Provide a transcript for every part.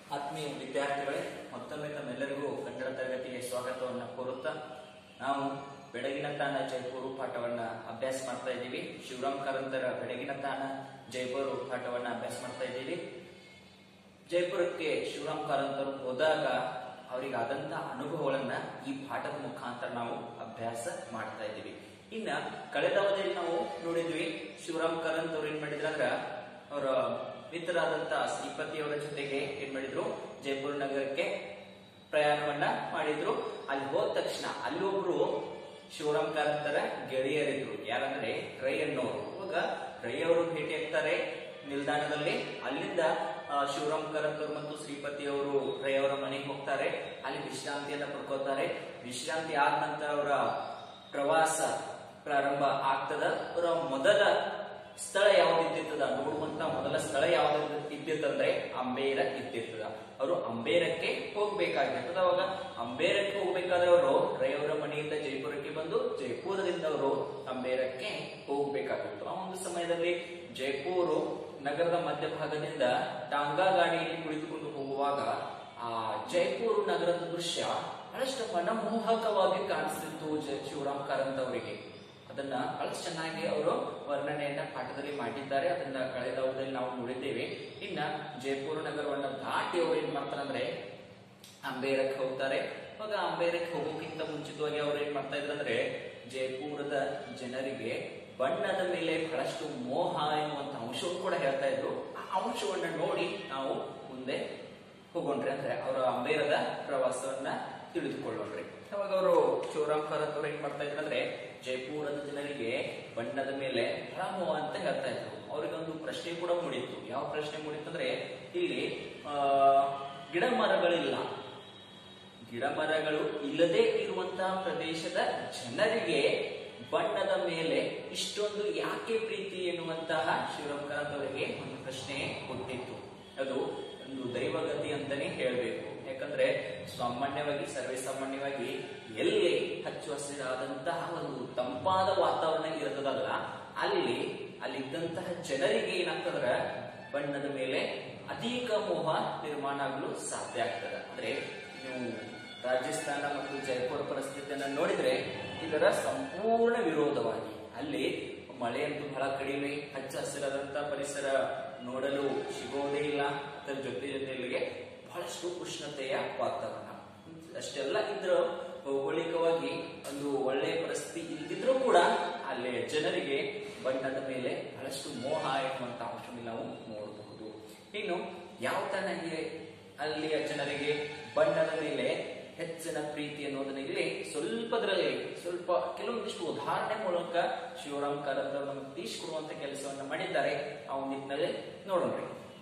ಆತ್ಮೀಯ ವಿದ್ಯಾರ್ಥಿಗಳೇ, ಮತ್ತೊಮ್ಮೆ ತಮ್ಮೆಲ್ಲರಿಗೂ ಕನ್ನಡ ತರಗತಿಗೆ ಸ್ವಾಗತವನ್ನು ಕೋರುತ್ತಾ ನಾವು ಬೆಳಗಿನ ತಾಣ ಜೈಪುರ ಪಾಠವನ್ನ ಅಭ್ಯಾಸ ಮಾಡ್ತಾ ಇದ್ದೀವಿ. ಶಿವರಾಮ್ ಕಾರಂತರ ಬೆಳಗಿನ ತಾಣ ಜೈಪುರ ಪಾಠವನ್ನ ಅಭ್ಯಾಸ ಮಾಡ್ತಾ ಇದ್ದೀವಿ. ಜೈಪುರಕ್ಕೆ ಶಿವರಾಮ್ ಕಾರಂತರು ಹೋದಾಗ ಅವರಿಗಾದಂತ ಅನುಭವಗಳನ್ನ ಈ ಪಾಠದ ಮುಖಾಂತರ ನಾವು ಅಭ್ಯಾಸ ಮಾಡ್ತಾ ಇದ್ದೀವಿ. ಇನ್ನ ಕಳೆದ ಅವಧಿಯಲ್ಲಿ ನಾವು ನೋಡಿದ್ವಿ, ಶಿವರಾಮ್ ಕಾರಂತ್ ಅವ್ರು ಏನ್ ಮಾಡಿದ್ರ ಅಂದ್ರ ಅವರ ಮಿತ್ರರಾದಂತ ಶ್ರೀಪತಿಯವರ ಜೊತೆಗೆ ಏನ್ ಮಾಡಿದ್ರು, ಜೈಪುರ ನಗರಕ್ಕೆ ಪ್ರಯಾಣವನ್ನ ಮಾಡಿದ್ರು. ಅಲ್ಲಿ ಹೋದ ತಕ್ಷಣ ಅಲ್ಲಿ ಒಬ್ರು ಶಿವರಾಮ್ ಕಾರಂತರ ಗೆಳೆಯರಿದ್ರು. ಯಾರಂದ್ರೆ ರೈ ಅನ್ನೋರು. ಇವಾಗ ರೈ ಅವರು ಭೇಟಿ ಆಗ್ತಾರೆ ನಿಲ್ದಾಣದಲ್ಲಿ. ಅಲ್ಲಿಂದ ಶಿವರಾಮ್ ಕಾರಂತ್ ಅವರು ಮತ್ತು ಶ್ರೀಪತಿ ಅವರು ರೈ ಅವರ ಮನೆಗೆ ಹೋಗ್ತಾರೆ. ಅಲ್ಲಿ ವಿಶ್ರಾಂತಿಯನ್ನ ಪಡ್ಕೋತಾರೆ. ವಿಶ್ರಾಂತಿ ಆದ ನಂತರ ಅವರ ಪ್ರವಾಸ ಪ್ರಾರಂಭ ಆಗ್ತದ. ಅವರ ಮೊದಲ ಸ್ಥಳ ಯಾವ್ದು ಇದ್ದಿರ್ತದ, ನೋಡುವಂತ ಮೊದಲ ಸ್ಥಳ ಯಾವ್ದು ಇದ್ದಿರ್ತಂದ್ರೆ ಅಂಬೇರ ಇದ್ದಿರ್ತದ. ಅವರು ಅಂಬೇರಕ್ಕೆ ಹೋಗ್ಬೇಕಾಗಿರ್ತದ. ಅವಾಗ ಅಂಬೇರಕ್ಕೆ ಹೋಗ್ಬೇಕಾದ್ರೆ ಅವರು ರೈ ಅವರ ಮನೆಯಿಂದ ಜೈಪುರಕ್ಕೆ ಬಂದು ಜೈಪುರದಿಂದ ಅವರು ಅಂಬೇರಕ್ಕೆ ಹೋಗ್ಬೇಕಾಗಿತ್ತು. ಆ ಒಂದು ಸಮಯದಲ್ಲಿ ಜೈಪುರ ನಗರದ ಮಧ್ಯಭಾಗದಿಂದ ಟಾಂಗಾ ಗಾಡಿಯಲ್ಲಿ ಕುಳಿತುಕೊಂಡು ಹೋಗುವಾಗ ಆ ಜೈಪುರ ನಗರದ ದೃಶ್ಯ ಬಹಳಷ್ಟು ಮನಮೋಹಕವಾಗಿ ಕಾಣಿಸ್ತಿತ್ತು ಶಿವರಾಮ್ ಕಾರಂತ್ ಅವರಿಗೆ. ಅದನ್ನ ಬಹಳಷ್ಟು ಚೆನ್ನಾಗಿ ಅವರು ವರ್ಣನೆಯನ್ನ ಪಾಠದಲ್ಲಿ ಮಾಡಿದ್ದಾರೆ. ಅದನ್ನ ಕಳೆದ ಅವಧಿಯಲ್ಲಿ ನಾವು ನೋಡಿದ್ದೇವೆ. ಇನ್ನ ಜೈಪುರ ನಗರವನ್ನ ದಾಟಿ ಅವರು ಏನ್ ಮಾಡ್ತಾರೆ ಅಂದ್ರೆ ಅಂಬೇರಕ್ಕೆ ಹೋಗ್ತಾರೆ. ಇವಾಗ ಅಂಬೇರಕ್ಕೆ ಹೋಗೋಕ್ಕಿಂತ ಮುಂಚಿತವಾಗಿ ಅವ್ರು ಏನ್ ಮಾಡ್ತಾ ಇದ್ರು ಅಂದ್ರೆ ಜೈಪುರದ ಜನರಿಗೆ ಬಣ್ಣದ ಮೇಲೆ ಬಹಳಷ್ಟು ಮೋಹ ಎನ್ನುವಂತ ಅಂಶವನ್ನು ಕೂಡ ಹೇಳ್ತಾ ಇದ್ರು. ಆ ಅಂಶವನ್ನ ನೋಡಿ ನಾವು ಮುಂದೆ ಹೋಗೋಣ್ರಿ, ಅಂದ್ರೆ ಅವರ ಅಂಬೇರದ ಪ್ರವಾಸವನ್ನ ತಿಳಿದುಕೊಳ್ಳೋಣ್ರಿ. ಅವಾಗ ಅವರು ಶಿವರಾಮ್ ಕಾರಂತ್ ಅವರು ಏನ್ ಮಾಡ್ತಾ ಇದ್ರು ಅಂದ್ರೆ ಜೈಪುರದ ಜನರಿಗೆ ಬಣ್ಣದ ಮೇಲೆ ಬಹಳ ಮೋಹ ಅಂತ ಹೇಳ್ತಾ ಇದ್ರು. ಅವ್ರಿಗೊಂದು ಪ್ರಶ್ನೆ ಕೂಡ ಮೂಡಿತ್ತು. ಯಾವ ಪ್ರಶ್ನೆ ಮೂಡಿತ್ತಂದ್ರೆ, ಇಲ್ಲಿ ಗಿಡ ಮರಗಳಿಲ್ಲ, ಗಿಡ ಮರಗಳು ಇಲ್ಲದೆ ಇರುವಂತಹ ಪ್ರದೇಶದ ಜನರಿಗೆ ಬಣ್ಣದ ಮೇಲೆ ಇಷ್ಟೊಂದು ಯಾಕೆ ಪ್ರೀತಿ ಎನ್ನುವಂತಹ ಶಿವರಾಮ್ ಕಾರಂತ್ ಅವರಿಗೆ ಒಂದು ಪ್ರಶ್ನೆ ಹುಟ್ಟಿತ್ತು. ಅದು ಒಂದು ದೈವಗತಿ ಅಂತಾನೆ ಹೇಳ್ಬೇಕು. ಯಾಕಂದ್ರೆ ಸಾಮಾನ್ಯವಾಗಿ ಸರ್ವೇ ಸಾಮಾನ್ಯವಾಗಿ ಎಲ್ಲಿ ಹಚ್ಚು ಹಸಿರಾದಂತಹ ಒಂದು ತಂಪಾದ ವಾತಾವರಣ ಇರ್ತದಲ್ಲ, ಅಲ್ಲಿದ್ದಂತಹ ಜನರಿಗೆ ಏನಾಗ್ತದ್ರ ಬಣ್ಣದ ಮೇಲೆ ಅಧಿಕ ಮೋಹ ನಿರ್ಮಾಣ ಆಗಲು ಸಾಧ್ಯ ಆಗ್ತದ. ಅಂದ್ರೆ ನೀವು ರಾಜಸ್ಥಾನ ಮತ್ತು ಜೈಪುರ ಪರಿಸ್ಥಿತಿಯನ್ನ ನೋಡಿದ್ರೆ ಇದರ ಸಂಪೂರ್ಣ ವಿರೋಧವಾಗಿ ಅಲ್ಲಿ ಮಳೆ ಅಂತೂ ಬಹಳ ಕಡಿಮೆ, ಹಚ್ಚ ಹಸಿರಾದಂತ ಪರಿಸರ ನೋಡಲು ಸಿಗೋದೇ ಇಲ್ಲ. ಅದರ ಜೊತೆಗೆ ಬಹಳಷ್ಟು ಉಷ್ಣತೆಯ ವಾತಾವರಣ. ಅಷ್ಟೆಲ್ಲ ಇದ್ರ ಭೌಗೋಳಿಕವಾಗಿ ಒಂದು ಒಳ್ಳೆಯ ಪರಿಸ್ಥಿತಿ ಇಲ್ದಿದ್ರೂ ಕೂಡ ಅಲ್ಲಿ ಜನರಿಗೆ ಬಣ್ಣದ ಮೇಲೆ ಬಹಳಷ್ಟು ಮೋಹ ಎನ್ನುವಂತ ಅಂಶವನ್ನು ನಾವು ನೋಡಬಹುದು. ಇನ್ನು ಯಾವ ತನಗೆ ಅಲ್ಲಿಯ ಜನರಿಗೆ ಬಣ್ಣದ ಮೇಲೆ ಹೆಚ್ಚಿನ ಪ್ರೀತಿ ಅನ್ನೋದನ್ನ ಇಲ್ಲಿ ಸ್ವಲ್ಪ ಕೆಲವೊಂದಿಷ್ಟು ಉದಾಹರಣೆ ಮೂಲಕ ಶಿವರಾಮ್ ಕಾರಂತ್ ಅವರು ನಮಗೆ ತಿಳಿಸಿಕೊಡುವಂತ ಕೆಲಸವನ್ನ ಮಾಡಿದ್ದಾರೆ. ಆ ಒಂದು ನಿಟ್ಟಿನಲ್ಲಿ ನೋಡೋಣ.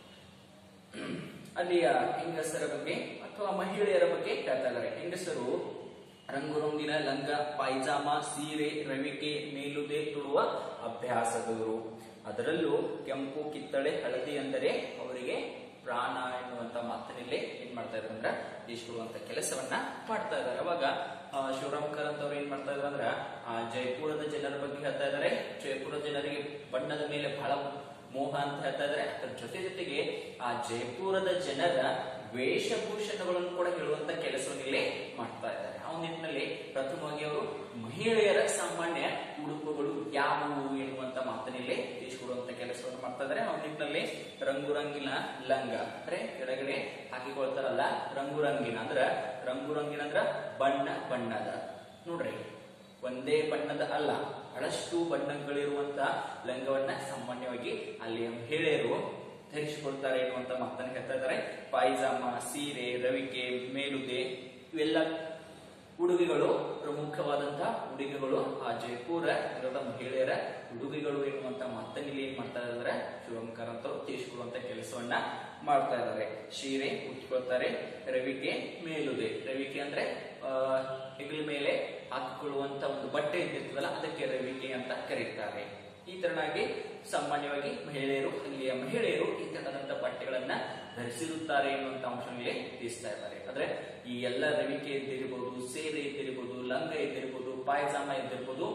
ಅಲ್ಲಿಯ ಹೆಂಗಸರ ಬಗ್ಗೆ ಅಥವಾ ಮಹಿಳೆಯರ ಬಗ್ಗೆ ಹೇಳ್ತಾ ಇದ್ದಾರೆ. ಹೆಂಗಸರು ರಂಗುರಂಗಿನ ಲಂಗ, ಪಾಯ್ಜಾಮ, ಸೀರೆ, ರವಿಕೆ, ಮೇಲುದೆ ತುಳುವ ಅಭ್ಯಾಸದವರು. ಅದರಲ್ಲೂ ಕೆಂಪು, ಕಿತ್ತಳೆ, ಹಳದಿ ಅಂದರೆ ಅವರಿಗೆ ಪ್ರಾಣ ಎನ್ನುವಂತ ಮಾತಿನಲ್ಲಿ ಏನ್ ಮಾಡ್ತಾ ಇದ್ರು ಅಂದ್ರ ತಿಳಿಸಿಕೊಡುವಂತ ಕೆಲಸವನ್ನ ಮಾಡ್ತಾ ಇದ್ದಾರೆ. ಅವಾಗ ಶಿವರಾಮ್ ಕಾರಂತ್ ಅವರು ಏನ್ ಮಾಡ್ತಾ ಇದ್ರು ಅಂದ್ರ ಜೈಪುರದ ಜನರ ಬಗ್ಗೆ ಹೇಳ್ತಾ ಇದ್ದಾರೆ. ಜೈಪುರದ ಜನರಿಗೆ ಬಣ್ಣದ ಮೇಲೆ ಬಹಳ ಮೋಹ ಅಂತ ಹೇಳ್ತಾ ಇದ್ದಾರೆ. ಅದರ ಜೊತೆಗೆ ಆ ಜೈಪುರದ ಜನರ ವೇಷಭೂಷಣಗಳನ್ನು ಕೂಡ ಹೇಳುವಂತ ಕೆಲಸವನ್ನು ಇಲ್ಲೇ ಮಾಡ್ತಾ ಇದ್ದಾರೆ. ಆ ನಿಟ್ಟಿನಲ್ಲಿ ಪ್ರಥಮವಾಗಿ ಅವರು ಮಹಿಳೆಯರ ಸಾಮಾನ್ಯ ಉಡುಪುಗಳು ಯಾವುವು ಎನ್ನುವಂತ ಮಾತನಿಲ್ಲೇ ತಿಳಿಸಿಕೊಡುವಂತ ಕೆಲಸವನ್ನು ಮಾಡ್ತಾ ಇದ್ದಾರೆ. ಆ ನಿಟ್ಟಿನಲ್ಲಿ ರಂಗುರಂಗಿನ ಲಂಗ ಅಂದ್ರೆ ಕೆಳಗಡೆ ಹಾಕಿಕೊಳ್ತಾರಲ್ಲ, ರಂಗುರಂಗಿನ ಅಂದ್ರ ಬಣ್ಣದ ನೋಡ್ರಿ, ಒಂದೇ ಬಣ್ಣದ ಅಲ್ಲ, ಬಹಳಷ್ಟು ಬಣ್ಣಗಳಿರುವಂತಹ ಲಂಗವನ್ನ ಸಾಮಾನ್ಯವಾಗಿ ಅಲ್ಲಿಯ ಮಹಿಳೆಯರು ಧರಿಸಿಕೊಳ್ತಾರೆ ಎನ್ನುವಂತ ಮಾತನ್ನು ಹೇಳ್ತಾ ಇದ್ದಾರೆ. ಪಾಯ್ಜಾಮ, ಸೀರೆ, ರವಿಕೆ, ಮೇಲುದೆ ಇವೆಲ್ಲ ಉಡುಗೆಗಳು ಪ್ರಮುಖವಾದಂತಹ ಉಡುಗೆಗಳು. ಆ ಜೈಪುರ ನಗರದ ಮಹಿಳೆಯರ ಉಡುಗೆಗಳು ಎನ್ನುವಂತ ಮಾತನ್ನು ಏನ್ ಮಾಡ್ತಾ ಇದ್ದಾರೆ ಶಿವರಾಮ್ ಕಾರಂತ್ ಅವರು ತಿಳಿಸಿಕೊಡುವಂತ ಕೆಲಸವನ್ನ ಮಾಡ್ತಾ ಇದ್ದಾರೆ. ಸೀರೆ ಉಟ್ಕೊಳ್ತಾರೆ, ರವಿಕೆ, ಮೇಲುದೆ. ರವಿಕೆ ಅಂದ್ರೆ ಹೆಗಲ ಮೇಲೆ ಹಾಕಿಕೊಳ್ಳುವಂತ ಒಂದು ಬಟ್ಟೆ ಇದ್ದಿರ್ತದಲ್ಲ, ಅದಕ್ಕೆ ರವಿಕೆ ಅಂತ ಕರೀತಾರೆ. ಈ ತರನಾಗಿ ಸಾಮಾನ್ಯವಾಗಿ ಅಲ್ಲಿಯ ಮಹಿಳೆಯರು ಈ ತರನಾದಂತಹ ಬಟ್ಟೆಗಳನ್ನ ಧರಿಸಿರುತ್ತಾರೆ ಎನ್ನುವಂತ ಅಂಶಗಳಿಗೆ ತಿಳಿಸ್ತಾ ಇದ್ದಾರೆ. ಆದ್ರೆ ಈ ಎಲ್ಲ ರವಿಕೆ ಇದ್ದಿರಬಹುದು, ಸೀರೆ ಇದ್ದಿರಬಹುದು, ಲಂಗ ಇದ್ದಿರಬಹುದು, ಪಾಯ್ಜಾಮ ಇದ್ದಿರಬಹುದು,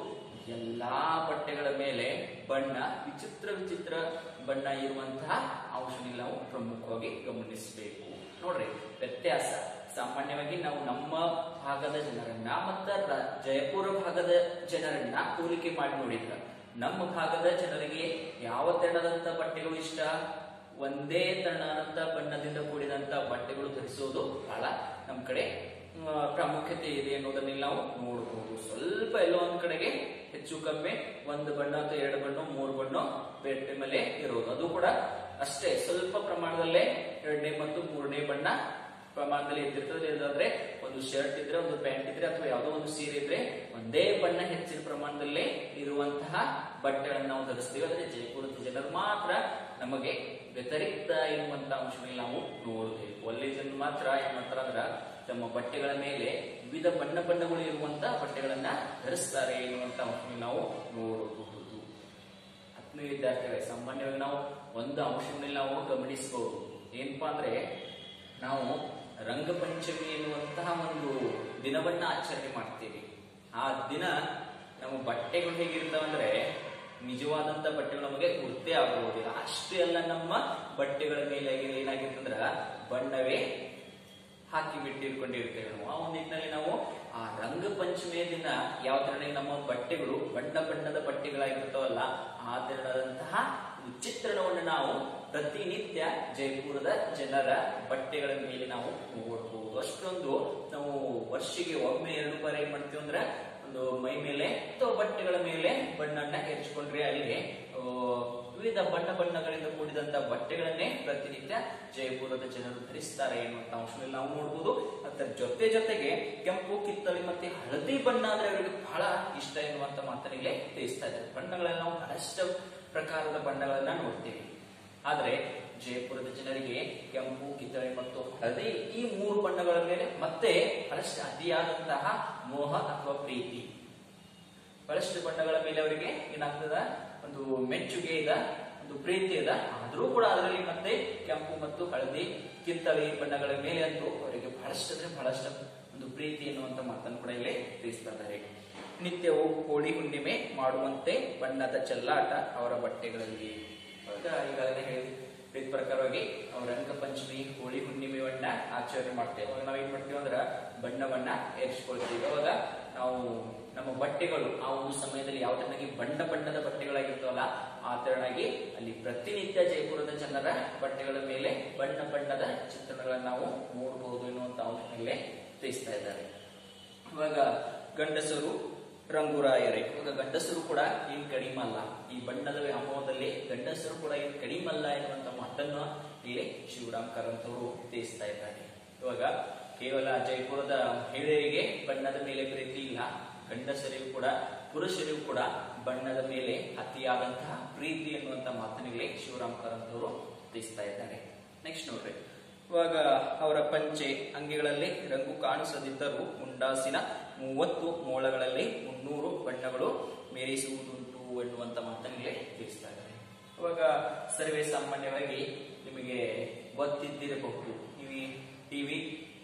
ಎಲ್ಲಾ ಬಟ್ಟೆಗಳ ಮೇಲೆ ಬಣ್ಣ ವಿಚಿತ್ರ ವಿಚಿತ್ರ ಬಣ್ಣ ಇರುವಂತಹ ಅಂಶವನ್ನು ನಾವು ಪ್ರಮುಖವಾಗಿ ಗಮನಿಸಬೇಕು. ನೋಡ್ರಿ ವ್ಯತ್ಯಾಸ. ಸಾಮಾನ್ಯವಾಗಿ ನಾವು ನಮ್ಮ ಭಾಗದ ಜನರನ್ನ ಮತ್ತ ಜಯಪುರ ಭಾಗದ ಜನರನ್ನ ಹೋಲಿಕೆ ಮಾಡಿ ನೋಡಿದ್ರ ನಮ್ಮ ಭಾಗದ ಜನರಿಗೆ ಯಾವ ತೆರನಾದಂತ ಬಟ್ಟೆಗಳು ಇಷ್ಟ, ಒಂದೇ ತೆರನಾದಂತ ಬಣ್ಣದಿಂದ ಕೂಡಿದಂತ ಬಟ್ಟೆಗಳು ಧರಿಸೋದು ಬಹಳ ನಮ್ ಕಡೆ ಪ್ರಾಮುಖ್ಯತೆ ಇದೆ ಅನ್ನೋದನ್ನ ನಾವು ನೋಡಬಹುದು. ಸ್ವಲ್ಪ ಎಲ್ಲೋ ಒಂದ್ ಕಡೆಗೆ ಹೆಚ್ಚು ಕಮ್ಮಿ ಒಂದು ಬಣ್ಣ ಅಥವಾ ಎರಡು ಬಣ್ಣ ಮೂರು ಬಣ್ಣ ಬಟ್ಟೆ ಮೇಲೆ ಇರೋದು, ಅದು ಕೂಡ ಅಷ್ಟೇ ಸ್ವಲ್ಪ ಪ್ರಮಾಣದಲ್ಲೇ ಎರಡನೇ ಮತ್ತು ಮೂರನೇ ಬಣ್ಣ ಪ್ರಮಾಣದಲ್ಲಿ ಇದ್ದಿರ್ತದೆ. ಇದಾದ್ರೆ ಒಂದು ಶರ್ಟ್ ಇದ್ರೆ ಒಂದು ಪ್ಯಾಂಟ್ ಇದ್ರೆ ಅಥವಾ ಯಾವುದೋ ಒಂದು ಸೀರೆ ಇದ್ರೆ ಒಂದೇ ಬಣ್ಣ ಹೆಚ್ಚಿನ ಪ್ರಮಾಣದಲ್ಲೇ ಇರುವಂತಹ ಬಟ್ಟೆಗಳನ್ನು ನಾವು ಧರಿಸ್ತೀವಿ. ಆದ್ರೆ ಜೈಪುರದ ಜನರು ಮಾತ್ರ ನಮಗೆ ವ್ಯತಿರಿಕ್ತ ಎನ್ನುವಂತಹ ಅಂಶಗಳಲ್ಲಿ ನಾವು ನೋಡಬೇಕು. ಅಲ್ಲಿ ಜನರು ಮಾತ್ರ ಏನ್ ಮಾಡ್ತಾರ ಅಂದ್ರ ತಮ್ಮ ಬಟ್ಟೆಗಳ ಮೇಲೆ ವಿವಿಧ ಬಣ್ಣಗಳು ಇರುವಂತಹ ಬಟ್ಟೆಗಳನ್ನ ಧರಿಸ್ತಾರೆ ಎನ್ನುವಂತ ಅಂಶವನ್ನು ನಾವು ನೋಡಬಹುದು. ಆತ್ಮೀಯ ವಿದ್ಯಾರ್ಥಿಗಳೇ, ಸಾಮಾನ್ಯವಾಗಿ ನಾವು ಒಂದು ಅಂಶದಲ್ಲಿ ನಾವು ಗಮನಿಸಬಹುದು. ಏನಪ್ಪಾ ಅಂದ್ರೆ ನಾವು ರಂಗಪಂಚಮಿ ಎನ್ನುವಂತಹ ಒಂದು ದಿನವನ್ನ ಆಚರಣೆ ಮಾಡ್ತೀವಿ. ಆ ದಿನ ನಮ್ಮ ಬಟ್ಟೆಗಳು ಹೇಗಿರ್ತಾವಂದ್ರೆ ನಿಜವಾದಂತ ಬಟ್ಟೆಗಳು ನಮಗೆ ಗುರ್ತೇ ಆಗುವುದಿಲ್ಲ. ಅಷ್ಟೇ ಅಲ್ಲ, ನಮ್ಮ ಬಟ್ಟೆಗಳ ಮೇಲೆ ಏನಾಗಿರ್ತಂದ್ರ ಬಣ್ಣವೇ ಹಾಕಿ ಬಿಟ್ಟಿರ್ಕೊಂಡಿರ್ತೇವೆ ನಾವು. ಆ ಒಂದು ನಿಟ್ಟಿನಲ್ಲಿ ನಾವು ಆ ರಂಗಪಂಚಮಿಯ ದಿನ ಯಾವ ತರ ನಮ್ಮ ಬಟ್ಟೆಗಳು ಬಣ್ಣದ ಬಟ್ಟೆಗಳಾಗಿರ್ತಾವಲ್ಲ ಆ ತರನಾದಂತಹ ಚಿತ್ರಣವನ್ನು ನಾವು ಪ್ರತಿನಿತ್ಯ ಜೈಪುರದ ಜನರ ಬಟ್ಟೆಗಳ ಮೇಲೆ ನಾವು ನೋಡಬಹುದು. ಅಷ್ಟೊಂದು ನಾವು ವರ್ಷಿಗೆ ಒಮ್ಮೆ 2 ಬಾರಿ ಏನ್ ಮಾಡ್ತೀವಿ ಅಂದ್ರೆ ಒಂದು ಮೈ ಮೇಲೆ ಅಥವಾ ಬಟ್ಟೆಗಳ ಮೇಲೆ ಬಣ್ಣನ್ನ ಎರಚಿಕೊಂಡ್ರೆ ಅಲ್ಲಿ ವಿವಿಧ ಬಣ್ಣಗಳಿಂದ ಕೂಡಿದಂತ ಬಟ್ಟೆಗಳನ್ನೇ ಪ್ರತಿನಿತ್ಯ ಜೈಪುರದ ಜನರು ಧರಿಸ್ತಾರೆ ಎನ್ನುವಂತ ಅಂಶದಲ್ಲಿ ನಾವು ನೋಡಬಹುದು. ಅದರ ಜೊತೆಗೆ ಕೆಂಪು, ಕಿತ್ತಳೆ ಮತ್ತೆ ಹಳದಿ ಬಣ್ಣ ಅಂದ್ರೆ ಅವರಿಗೆ ಬಹಳ ಇಷ್ಟ ಎನ್ನುವಂತ ಮಾತನಿಗೆ ತಿಳಿಸ್ತಾ ಇದ್ದಾರೆ. ಬಣ್ಣಗಳಲ್ಲಿ ನಾವು ಬಹಳಷ್ಟು ಪ್ರಕಾರದ ಬಣ್ಣಗಳನ್ನ ನೋಡ್ತೀವಿ. ಆದ್ರೆ ಜೈಪುರದ ಜನರಿಗೆ ಕೆಂಪು, ಕಿತ್ತಳೆ ಮತ್ತು ಹಳದಿ ಈ 3 ಬಣ್ಣಗಳ ಮೇಲೆ ಮತ್ತೆ ಬಹಳಷ್ಟು ಅತಿಯಾದಂತಹ ಮೋಹ ಅಥವಾ ಪ್ರೀತಿ. ಬಹಳಷ್ಟು ಬಣ್ಣಗಳ ಮೇಲೆ ಅವರಿಗೆ ಏನಾಗ್ತದ, ಒಂದು ಮೆಚ್ಚುಗೆ ಇದ, ಒಂದು ಪ್ರೀತಿ ಇದ. ಆದ್ರೂ ಕೂಡ ಅದರಲ್ಲಿ ಮತ್ತೆ ಕೆಂಪು ಮತ್ತು ಹಳದಿ, ಕಿತ್ತಳೆ ಬಣ್ಣಗಳ ಮೇಲೆ ಅಂತೂ ಅವರಿಗೆ ಬಹಳಷ್ಟು ಒಂದು ಪ್ರೀತಿ ಎನ್ನುವಂತ ಮಾತನ್ನು ಕೂಡ ಇಲ್ಲಿ ತಿಳಿಸ್ತಾ ಇದ್ದಾರೆ. ನಿತ್ಯವೂ ಹೋಳಿ ಹುಣ್ಣಿಮೆ ಮಾಡುವಂತೆ ಬಣ್ಣದ ಚೆಲ್ಲಾಟ ಅವರ ಬಟ್ಟೆಗಳಲ್ಲಿ. ಈಗಾಗಲೇ ಹೇಳಿದ ಪ್ರಕಾರವಾಗಿ ನಾವು ರಂಗಪಂಚಮಿ ಹೋಳಿ ಹುಣ್ಣಿಮೆಯನ್ನ ಆಚರಣೆ ಮಾಡ್ತೇವೆ. ಅವಾಗ ನಾವೇನ್ ಮಾಡ್ತೀವಿ ಅಂದ್ರ ಬಣ್ಣವನ್ನ ಏರಿಸಿಕೊಳ್ತೀವಿ. ಅವಾಗ ನಾವು ನಮ್ಮ ಬಟ್ಟೆಗಳು ಆ ಒಂದು ಸಮಯದಲ್ಲಿ ಯಾವ ತರನಾಗಿ ಬಣ್ಣದ ಬಟ್ಟೆಗಳಾಗಿರ್ತಾವಲ್ಲ ಆ ತರನಾಗಿ ಅಲ್ಲಿ ಪ್ರತಿನಿತ್ಯ ಜೈಪುರದ ಜನರ ಬಟ್ಟೆಗಳ ಮೇಲೆ ಬಣ್ಣದ ಚಿತ್ರಣಗಳನ್ನ ನಾವು ನೋಡಬಹುದು ಎನ್ನುವಂತ ಅಂಶದಲ್ಲೇ ತಿಳಿಸ್ತಾ ಇದ್ದಾರೆ. ಇವಾಗ ಗಂಡಸರು ರಂಗುರಾಯರೇ. ಇವಾಗ ಗಂಡಸರು ಕೂಡ ಏನ್ ಕಡಿಮಲ್ಲ, ಈ ಬಣ್ಣದ ವ್ಯಾಮೋಹದಲ್ಲಿ ಗಂಡಸರು ಕೂಡ ಏನ್ ಕಡಿಮಲ್ಲ ಎನ್ನುವಂತ ಮಾತನ್ನು ಇಲ್ಲಿ ಶಿವರಾಮ್ ಕಾರಂತ್ ಅವರು ತಿಳಿಸ್ತಾ ಇದ್ದಾರೆ. ಇವಾಗ ಕೇವಲ ಜೈಪುರದ ಮಹಿಳೆಯರಿಗೆ ಬಣ್ಣದ ಮೇಲೆ ಪ್ರೀತಿ ಇಲ್ಲ, ಗಂಡಸರಿಗೂ ಕೂಡ ಪುರುಷರಿಗೂ ಕೂಡ ಬಣ್ಣದ ಮೇಲೆ ಅತಿಯಾದಂತಹ ಪ್ರೀತಿ ಎನ್ನುವಂತ ಮಾತನಿಗೆ ಶಿವರಾಮ್ ಕಾರಂತ್ ಅವರು ತಿಳಿಸ್ತಾ ಇದ್ದಾರೆ. ನೆಕ್ಸ್ಟ್ ನೋಡ್ರಿ, ಇವಾಗ ಅವರ ಪಂಚೆ ಅಂಗಿಗಳಲ್ಲಿ ರಂಗು ಕಾಣಿಸದಿದ್ದರೂ ಮುಂಡಾಸಿನ 30 ಮೋಳಗಳಲ್ಲಿ 300 ಬಣ್ಣಗಳು ಮೇರಿಸುವುದುಂಟು ಎನ್ನುವಂತ ಮಾತನಿಗೆ ತಿಳಿಸ್ತಾ ಇದ್ದಾರೆ. ಇವಾಗ ಸರ್ವೇ ಸಾಮಾನ್ಯವಾಗಿ ನಿಮಗೆ ಗೊತ್ತಿದ್ದಿರಬಹುದು, ಟಿವಿ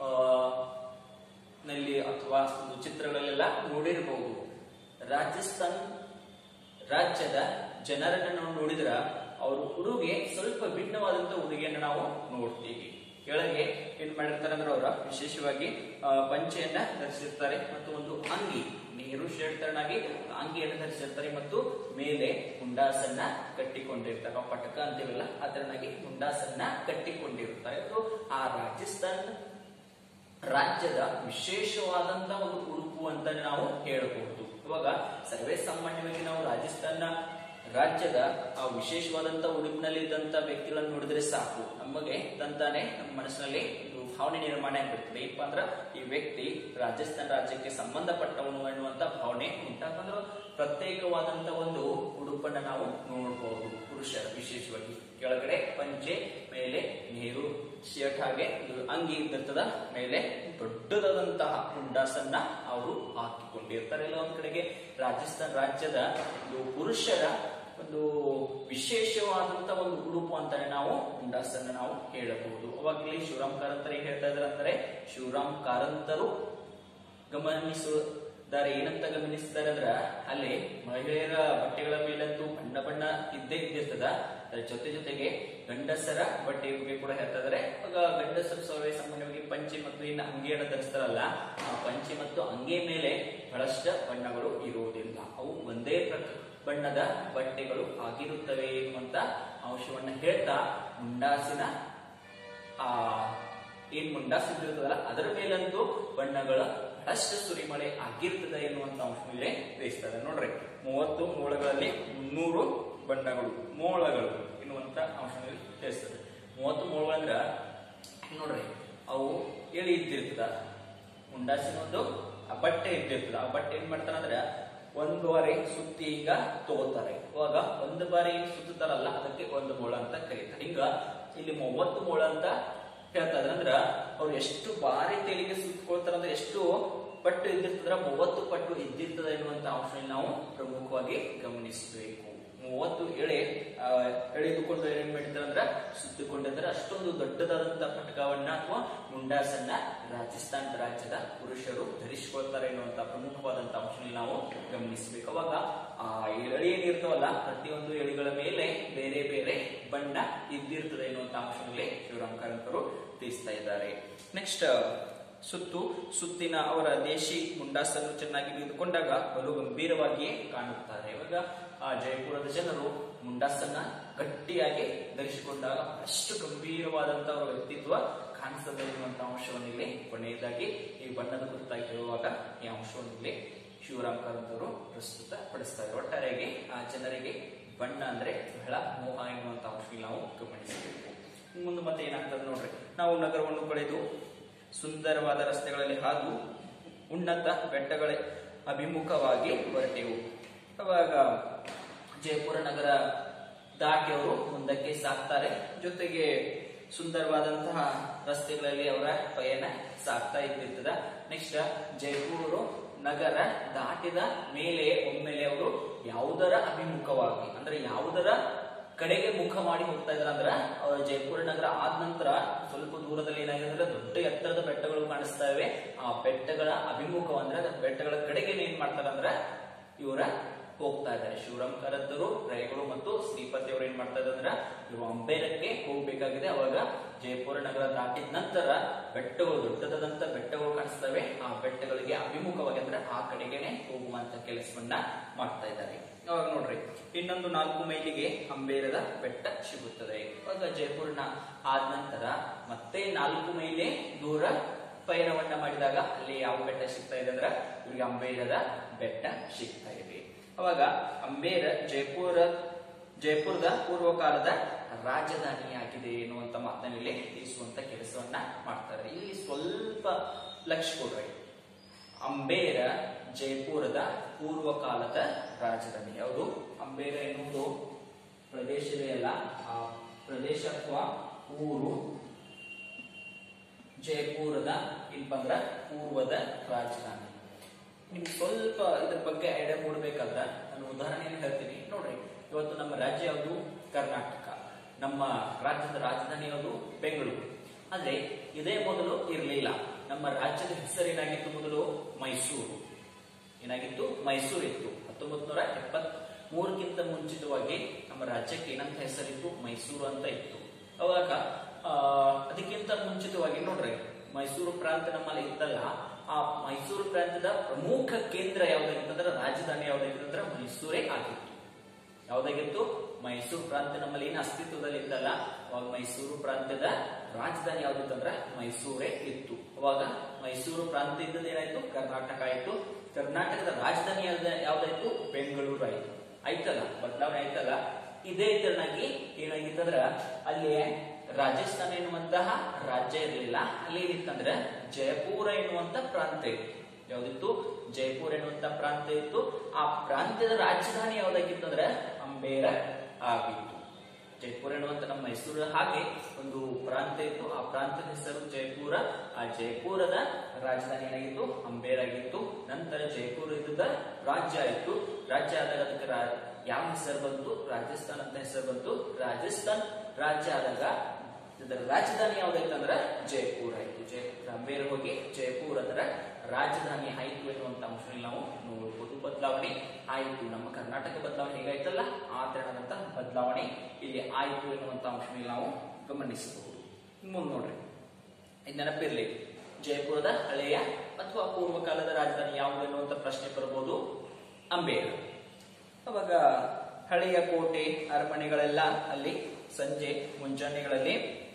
ನಲ್ಲಿ ಅಥವಾ ಒಂದು ಚಿತ್ರಗಳಲ್ಲೆಲ್ಲ ನೋಡಿರಬಹುದು. ರಾಜಸ್ಥಾನ್ ರಾಜ್ಯದ ಜನರನ್ನ ನಾವು ನೋಡಿದ್ರ ಅವರು ಉಡುಗೆ ಸ್ವಲ್ಪ ಭಿನ್ನವಾದಂತ ಉಡುಗೆಯನ್ನು ನಾವು ನೋಡ್ತೀವಿ. ಕೆಳಗೆ ಏನ್ ಮಾಡಿರ್ತಾರೆ ಅಂದ್ರೆ ಅವರ ವಿಶೇಷವಾಗಿ ಪಂಚೆಯನ್ನ ಧರಿಸಿರ್ತಾರೆ ಮತ್ತು ಒಂದು ಅಂಗಿ, ನೆಹರು ಶರ್ಟ್ ತರನಾಗಿ ಅಂಗಿಯನ್ನು ಧರಿಸಿರ್ತಾರೆ ಮತ್ತು ಮೇಲೆ ಮುಂಡಾಸನ್ನ ಕಟ್ಟಿಕೊಂಡಿರ್ತಾರೆ. ನಾವು ಪಟಕ ಅಂತೀವಲ್ಲ ಆ ತರನಾಗಿ ಮುಂಡಾಸನ್ನ ಕಟ್ಟಿಕೊಂಡಿರ್ತಾರೆ. ಅದು ಆ ರಾಜಸ್ಥಾನ್ ರಾಜ್ಯದ ವಿಶೇಷವಾದಂತ ಒಂದು ಉಡುಪು ಅಂತ ನಾವು ಹೇಳಬಹುದು. ಇವಾಗ ಸರ್ವೇ ಸಾಮಾನ್ಯವಾಗಿ ನಾವು ರಾಜಸ್ಥಾನ ರಾಜ್ಯದ ಆ ವಿಶೇಷವಾದಂತ ಉಡುಪಿನಲ್ಲಿ ಇದ್ದಂತ ವ್ಯಕ್ತಿಗಳನ್ನು ನೋಡಿದ್ರೆ ಸಾಕು, ನಮಗೆ ತಂತಾನೆ ನಮ್ಮ ಮನಸ್ಸಿನಲ್ಲಿ ಒಂದು ಭಾವನೆ ನಿರ್ಮಾಣ ಆಗ್ಬಿಡ್ತದೆ. ಏನಪ್ಪಾ ಅಂದ್ರ ಈ ವ್ಯಕ್ತಿ ರಾಜಸ್ಥಾನ ರಾಜ್ಯಕ್ಕೆ ಸಂಬಂಧಪಟ್ಟವನು ಎನ್ನುವಂತ ಭಾವನೆ ಉಂಟಾಕಂದ್ರ ಪ್ರತ್ಯೇಕವಾದಂತ ಒಂದು ಉಡುಪನ್ನ ನಾವು ನೋಡಬಹುದು. ಪುರುಷರ ವಿಶೇಷವಾಗಿ ಕೆಳಗಡೆ ಪಂಚೆ, ಮೇಲೆ ನೆಹರು ಶರ್ಟ್, ಹಾಗೆ ಅಂಗಿ ಇರ್ತದ, ಮೇಲೆ ದೊಡ್ಡದಾದಂತಹ ಮುಂಡಾಸನ್ನ ಅವರು ಹಾಕಿಕೊಂಡಿರ್ತಾರೆ. ಎಲ್ಲ ಒಂದ್ ಕಡೆಗೆ ರಾಜಸ್ಥಾನ ರಾಜ್ಯದ ಒಂದು ಪುರುಷರ ಒಂದು ವಿಶೇಷವಾದಂತ ಒಂದು ಉಡುಪು ಅಂತಾನೆ ನಾವು ಮುಂಡಾಸನ್ನ ನಾವು ಹೇಳಬಹುದು. ಅವಾಗ ಇಲ್ಲಿ ಶಿವರಾಮ್ ಕಾರಂತರು ಏನ್ ಹೇಳ್ತಾ ಇದಾರೆ ಅಂದ್ರೆ, ಶಿವರಾಮ್ ಕಾರಂತರು ದಾರ ಏನಂತ ಗಮನಿಸ್ತಾರೆ ಅಂದ್ರ ಅಲ್ಲಿ ಮಹಿಳೆಯರ ಬಟ್ಟೆಗಳ ಮೇಲಂತೂ ಬಣ್ಣ ಬಣ್ಣ ಇದ್ದೇ ಇದ್ದಿರ್ತದ. ಅದರ ಜೊತೆಗೆ ಗಂಡಸರ ಬಟ್ಟೆ ಬಗ್ಗೆ ಕೂಡ ಹೇಳ್ತಾ ಇದಾರೆ. ಇವಾಗ ಗಂಡಸರು ಸಾಮಾನ್ಯವಾಗಿ ಪಂಚೆ ಮತ್ತು ಇನ್ನು ಅಂಗಿಯನ್ನು ಧರಿಸ್ತಾರಲ್ಲ, ಆ ಪಂಚೆ ಮತ್ತು ಅಂಗಿ ಮೇಲೆ ಬಹಳಷ್ಟು ಬಣ್ಣಗಳು ಇರುವುದಿಲ್ಲ, ಅವು ಒಂದೇ ಬಣ್ಣದ ಬಟ್ಟೆಗಳು ಆಗಿರುತ್ತವೆ ಎನ್ನುವಂತ ಅಂಶವನ್ನ ಹೇಳ್ತಾ ಮುಂಡಾಸಿನ ಮುಂಡಾಸು ಇರ್ತದಲ್ಲ ಅದರ ಮೇಲಂತೂ ಬಣ್ಣಗಳ ಬಹಳಷ್ಟು ಸುರಿಮಳೆ ಆಗಿರ್ತದೆ ಎನ್ನುವಂತ ಅಂಶವನ್ನೇ ತಿಳಿಸ್ತದೆ. ನೋಡ್ರಿ 30 ಮೋಳಗಳಲ್ಲಿ 300 ಬಣ್ಣಗಳು ಮೋಳಗಳು ಎನ್ನುವಂತ ಅಂಶದಲ್ಲಿ ತಿಳಿಸ್ತದೆ. 30 ಮೋಳಗಳಂದ್ರ ನೋಡ್ರಿ ಅವು ಎಳಿ ಇದ್ದಿರ್ತದ, ಮುಂಡಾಸಿನ ಒಂದು ಬಟ್ಟೆ ಇದ್ದಿರ್ತದ. ಆ ಬಟ್ಟೆ ಏನ್ ಮಾಡ್ತಾರಂದ್ರ ಒಂದು ಬಾರಿ ಸುತ್ತಿ ಈಗ ತಗೋತಾರೆ. ಇವಾಗ ಒಂದು ಬಾರಿ ಸುತ್ತಾರಲ್ಲ ಅದಕ್ಕೆ ಒಂದು ಮೊಳ ಅಂತ ಕರೀತಾರೆ. ಈಗ ಇಲ್ಲಿ 30 ಮೊಳ ಅಂತ ಹೇಳ್ತಾ ಇದ್ರ ಅಂದ್ರ ಅವ್ರು ಎಷ್ಟು ಬಾರಿ ತೆಲಿಗೆ ಸುತ್ತಕೊಳ್ತಾರ ಅಂದ್ರೆ ಎಷ್ಟು ಪಟ್ಟು ಇದ್ದಿರ್ತದ್ರ 30 ಪಟ್ಟು ಇದ್ದಿರ್ತದ ಎನ್ನುವಂತ ಅಂಶವನ್ನು ನಾವು ಪ್ರಮುಖವಾಗಿ ಗಮನಿಸಬೇಕು. 30 ಎಳೆದುಕೊಂಡು ಏನ್ ಮಾಡಿದ್ದಾರೆ ಅಂದ್ರ ಸುತ್ತಿಕೊಂಡಿದ್ರೆ ಅಷ್ಟೊಂದು ದೊಡ್ಡದಾದಂತ ಪಟಕವನ್ನ ಅಥವಾ ಮುಂಡಾಸನ್ನ ರಾಜಸ್ಥಾನ ರಾಜ್ಯದ ಪುರುಷರು ಧರಿಸಿಕೊಳ್ತಾರೆ ಎನ್ನುವಂತ ಪ್ರಮುಖವಾದಂತ ಅಂಶವನ್ನು ನಾವು ಗಮನಿಸಬೇಕು. ಅವಾಗ ಆ ಎಳಿ ಏನಿರ್ತಾವಲ್ಲ ಪ್ರತಿಯೊಂದು ಎಳಿಗಳ ಮೇಲೆ ಬೇರೆ ಬೇರೆ ಬಣ್ಣ ಇದ್ದಿರ್ತದೆ ಎನ್ನುವಂತ ಅಂಶದಲ್ಲಿ ಶಿವರಾಮ್ ಕಾರಂತರು ತಿಳಿಸ್ತಾ ಇದ್ದಾರೆ. ನೆಕ್ಸ್ಟ್ ಸುತ್ತಿನ ಅವರ ದೇಶಿ ಮುಂಡಾಸನ್ನು ಚೆನ್ನಾಗಿ ಹಿಡಿದುಕೊಂಡಾಗ ಬಲು ಗಂಭೀರವಾಗಿಯೇ ಕಾಣುತ್ತಾರೆ. ಇವಾಗ ಆ ಜಯಪುರದ ಜನರು ಮುಂಡಾಸನ್ನ ಗಟ್ಟಿಯಾಗಿ ಧರಿಸಿಕೊಂಡಾಗ ಅಷ್ಟು ಗಂಭೀರವಾದಂತಹ ಅವರ ವ್ಯಕ್ತಿತ್ವ ಕಾಣಿಸ್ತದೆ ಎನ್ನುವಂತ ಅಂಶವನ್ನು ಇಲ್ಲಿ ಕೊನೆಯದಾಗಿ ಈ ಬಣ್ಣದ ಕುರಿತಾಗಿ ಹೇಳುವಾಗ ಈ ಅಂಶವನ್ನು ಇಲ್ಲಿ ಶಿವರಾಮ್ ಕಾರಂತರು ಪ್ರಸ್ತುತ ಪಡಿಸ್ತಾರೆ. ಒಟ್ಟಾರೆಯಾಗಿ ಆ ಜನರಿಗೆ ಬಣ್ಣ ಅಂದ್ರೆ ಬಹಳ ಮೋಹ ಎನ್ನುವಂತ ಅಂಶವನ್ನು ನಾವು ಗಮನಿಸಬೇಕು. ಮುಂದೆ ಮತ್ತೆ ಏನಾಗ್ತದೆ ನೋಡ್ರಿ, ನಾವು ನಗರವನ್ನು ಪಡೆದು ಸುಂದರವಾದ ರಸ್ತೆಗಳಲ್ಲಿ ಹಾಗೂ ಉನ್ನತ ಬೆಟ್ಟಗಳ ಅಭಿಮುಖವಾಗಿ ಹೊರಟೆವು. ಅವಾಗ ಜಯಪುರ ನಗರ ದಾಟಿ ಅವರು ಮುಂದಕ್ಕೆ ಸಾಕ್ತಾರೆ. ಜೊತೆಗೆ ಸುಂದರವಾದಂತಹ ರಸ್ತೆಗಳಲ್ಲಿ ಅವರ ಪಯಣ ಸಾಗ್ತಾ ಇದ್ದಿರ್ತದ. ನೆಕ್ಸ್ಟ್ ಜಯಪುರ ನಗರ ದಾಟಿದ ಮೇಲೆ ಒಮ್ಮೆಲೆ ಅವರು ಯಾವುದರ ಅಭಿಮುಖವಾಗಿ ಅಂದ್ರೆ ಯಾವುದರ ಕಡೆಗೆ ಮುಖ ಮಾಡಿ ಹೋಗ್ತಾ ಇದ್ರ ಅಂದ್ರ ಜಯಪುರ ನಗರ ಆದ ನಂತರ ಸ್ವಲ್ಪ ದೂರದಲ್ಲಿ ಏನಾಗಿದೆ ಅಂದ್ರೆ ದೊಡ್ಡ ಎತ್ತರದ ಬೆಟ್ಟಗಳು ಕಾಣಿಸ್ತಾ ಇವೆ. ಆ ಬೆಟ್ಟಗಳ ಅಭಿಮುಖ ಅಂದ್ರೆ ಬೆಟ್ಟಗಳ ಕಡೆಗೆ ಏನ್ ಮಾಡ್ತಾರೆ ಅಂದ್ರ ಇವರ ಹೋಗ್ತಾ ಇದ್ದಾರೆ. ಶಿವರಾಮ್ ಕಾರಂತರು, ರೈಗಳು ಮತ್ತು ಶ್ರೀಪತಿ ಅವರು ಏನ್ ಮಾಡ್ತಾ ಇದ್ದಾರೆ ಅಂದ್ರ ಇವರು ಅಂಬೇರಕ್ಕೆ ಹೋಗ್ಬೇಕಾಗಿದೆ. ಅವಾಗ ಜಯಪುರ ನಗರ ದಾಟಿದ ನಂತರ ಬೆಟ್ಟಗಳು ದೊಡ್ಡದಾದಂತ ಬೆಟ್ಟಗಳು ಕಾಣಿಸ್ತವೆ. ಆ ಬೆಟ್ಟಗಳಿಗೆ ಅಭಿಮುಖವಾಗಿ ಅಂದ್ರೆ ಆ ಕಡೆಗೆನೆ ಹೋಗುವಂತ ಕೆಲಸವನ್ನ ಮಾಡ್ತಾ ಇದ್ದಾರೆ. ಅವಾಗ ನೋಡ್ರಿ ಇನ್ನೊಂದು 4 ಮೈಲಿಗೆ ಅಂಬೇರದ ಬೆಟ್ಟ ಸಿಗುತ್ತದೆ. ಇವಾಗ ಜಯಪುರನ ಆದ ನಂತರ ಮತ್ತೆ 4 ಮೈಲಿ ದೂರ ಪಯಣವನ್ನ ಮಾಡಿದಾಗ ಅಲ್ಲಿ ಯಾವ ಬೆಟ್ಟ ಸಿಗ್ತಾ ಇದೆ ಅಂದ್ರ ಇವ್ರಿಗೆ ಅಂಬೇರದ ಬೆಟ್ಟ ಸಿಗ್ತಾ ಇದೆ. ಅವಾಗ ಅಂಬೇರ ಜಯಪುರದ ಪೂರ್ವಕಾಲದ ರಾಜಧಾನಿಯಾಗಿದೆ ಎನ್ನುವಂತ ಮಾತನಲ್ಲಿ ತಿಳಿಸುವಂತ ಕೆಲಸವನ್ನ ಮಾಡ್ತಾರೆ. ಇಲ್ಲಿ ಸ್ವಲ್ಪ ಲಕ್ಷ್ಯ ಕೊಡ್ರಿ. ಅಂಬೇರ ಜಯಪುರದ ಪೂರ್ವಕಾಲದ ರಾಜಧಾನಿ ಯಾವುದು? ಅಂಬೇರ ಎನ್ನುವುದು ಪ್ರದೇಶವೇ ಅಲ್ಲ, ಆ ಪ್ರದೇಶ ಅಥವಾ ಊರು. ಜಯಪುರದ ಇಲ್ಪಂದ್ರ ಪೂರ್ವದ ರಾಜಧಾನಿ. ನಿಮ್ಗೆ ಸ್ವಲ್ಪ ಇದ್ರ ಬಗ್ಗೆ ಐಡಿಯಾ ಮೂಡಬೇಕಾದ್ರೆ ನಾನು ಉದಾಹರಣೆಯನ್ನು ಹೇಳ್ತೀನಿ ನೋಡ್ರಿ. ಇವತ್ತು ನಮ್ಮ ರಾಜ್ಯ ಯಾವುದು? ಕರ್ನಾಟಕ. ನಮ್ಮ ರಾಜ್ಯದ ರಾಜಧಾನಿ ಯಾವುದು? ಬೆಂಗಳೂರು. ಆದ್ರೆ ಇದೇ ಮೊದಲು ಇರಲಿಲ್ಲ. ನಮ್ಮ ರಾಜ್ಯದ ಹೆಸರೇನಾಗಿತ್ತು? ಮೊದಲು ಮೈಸೂರು. ಏನಾಗಿತ್ತು? ಮೈಸೂರು ಇತ್ತು. 1973ಕ್ಕಿಂತ ಮುಂಚಿತವಾಗಿ ನಮ್ಮ ರಾಜ್ಯಕ್ಕೆ ಏನಂತ ಹೆಸರಿತ್ತು? ಮೈಸೂರು ಅಂತ ಇತ್ತು. ಅವಾಗ ಅದಕ್ಕಿಂತ ಮುಂಚಿತವಾಗಿ ನೋಡ್ರಿ ಮೈಸೂರು ಪ್ರಾಂತ ನಮ್ಮಲ್ಲಿ ಇತ್ತಲ್ಲ, ಆ ಮೈಸೂರು ಪ್ರಾಂತದ ಪ್ರಮುಖ ಕೇಂದ್ರ ಯಾವ್ದಾಗಿತ್ತಂದ್ರೆ ರಾಜಧಾನಿ ಯಾವ್ದಾಗಿತ್ತಂದ್ರೆ ಮೈಸೂರೇ ಆಗಿತ್ತು. ಯಾವ್ದಾಗಿತ್ತು? ಮೈಸೂರು ಪ್ರಾಂತ ನಮ್ಮಲ್ಲಿ ಏನು ಅಸ್ತಿತ್ವದಲ್ಲಿ ಇತ್ತಲ್ಲ, ಅವಾಗ ಮೈಸೂರು ಪ್ರಾಂತ್ಯದ ರಾಜಧಾನಿ ಯಾವ್ದಿತ್ತಂದ್ರೆ ಮೈಸೂರೇ ಇತ್ತು. ಅವಾಗ ಮೈಸೂರು ಪ್ರಾಂತ ಇದ್ದದ್ದು ಏನಾಯ್ತು? ಕರ್ನಾಟಕ ಆಯ್ತು. ಕರ್ನಾಟಕದ ರಾಜಧಾನಿ ಯಾವ್ದಾಯ್ತು? ಬೆಂಗಳೂರು ಆಯ್ತು. ಆಯ್ತಲ್ಲ, ಬದಲಾವಣೆ ಆಯ್ತಲ್ಲ. ಇದೇ ತರನಾಗಿ ಏನಾಗಿತ್ತಂದ್ರ ಅಲ್ಲಿ ರಾಜಸ್ಥಾನ ಎನ್ನುವಂತಹ ರಾಜ್ಯ ಇರಲಿಲ್ಲ. ಅಲ್ಲಿ ಏನಿತ್ತಂದ್ರೆ ಜಯಪುರ ಎನ್ನುವಂತ ಪ್ರಾಂತ ಇತ್ತು. ಯಾವ್ದಿತ್ತು? ಜಯಪುರ ಎನ್ನುವಂತ ಪ್ರಾಂತ ಇತ್ತು. ಆ ಪ್ರಾಂತ್ಯದ ರಾಜಧಾನಿ ಯಾವ್ದಾಗಿತ್ತಂದ್ರೆ ಅಂಬೇರ ಆಗಿತ್ತು. ಜಯಪುರ ಎನ್ನುವಂತ ನಮ್ಮ ಮೈಸೂರು ಹಾಗೆ ಒಂದು ಪ್ರಾಂತ ಇತ್ತು. ಆ ಪ್ರಾಂತದ ಹೆಸರು ಜಯಪುರ. ಆ ಜಯಪುರದ ರಾಜಧಾನಿ ಏನಾಗಿತ್ತು? ಅಂಬೇರ್ ಆಗಿತ್ತು. ನಂತರ ಜಯಪುರ ಇದ್ದ ರಾಜ್ಯ ಆಯ್ತು. ರಾಜ್ಯ ಆದಾಗ ಅದಕ್ಕೆ ಯಾವ ಹೆಸರು ಬಂತು? ರಾಜಸ್ಥಾನ್ ಅಂತ ಹೆಸರು ಬಂತು. ರಾಜಸ್ಥಾನ್ ರಾಜ್ಯ ಆದಾಗ ಇದರ ರಾಜಧಾನಿ ಯಾವ್ದಾಯ್ತಂದ್ರ ಜೈಪುರ ಆಯ್ತು. ಜೈಪುರ ಅಂಬೇರ್ ಹೋಗಿ ಜೈಪುರ ಅದರ ರಾಜಧಾನಿ ಆಯ್ತು ಎನ್ನುವಂತ ಅಂಶದಲ್ಲಿ ನಾವು ನೋಡಬಹುದು. ಬದಲಾವಣೆ ಆಯ್ತು, ನಮ್ಮ ಕರ್ನಾಟಕ ಬದಲಾವಣೆ ಹೇಗಾಯ್ತಲ್ಲ ಆ ತರನಾದಂತ ಬದಲಾವಣೆ ಇಲ್ಲಿ ಆಯ್ತು ಎನ್ನುವಂತ ಅಂಶದಲ್ಲಿ ನಾವು ಗಮನಿಸಬಹುದು. ಮುಂದೆ ನೋಡ್ರಿ, ಇದು ನೆನಪಿರ್ಲಿ, ಜೈಪುರದ ಹಳೆಯ ಅಥವಾ ಪೂರ್ವಕಾಲದ ರಾಜಧಾನಿ ಯಾವುದು ಎನ್ನುವಂತ ಪ್ರಶ್ನೆ ಬರಬಹುದು. ಅಂಬೇರ್. ಅವಾಗ ಹಳೆಯ ಕೋಟೆ ಅರಮನೆಗಳೆಲ್ಲ ಅಲ್ಲಿ ಸಂಜೆ ಮುಂಜಾನೆಗಳಲ್ಲಿ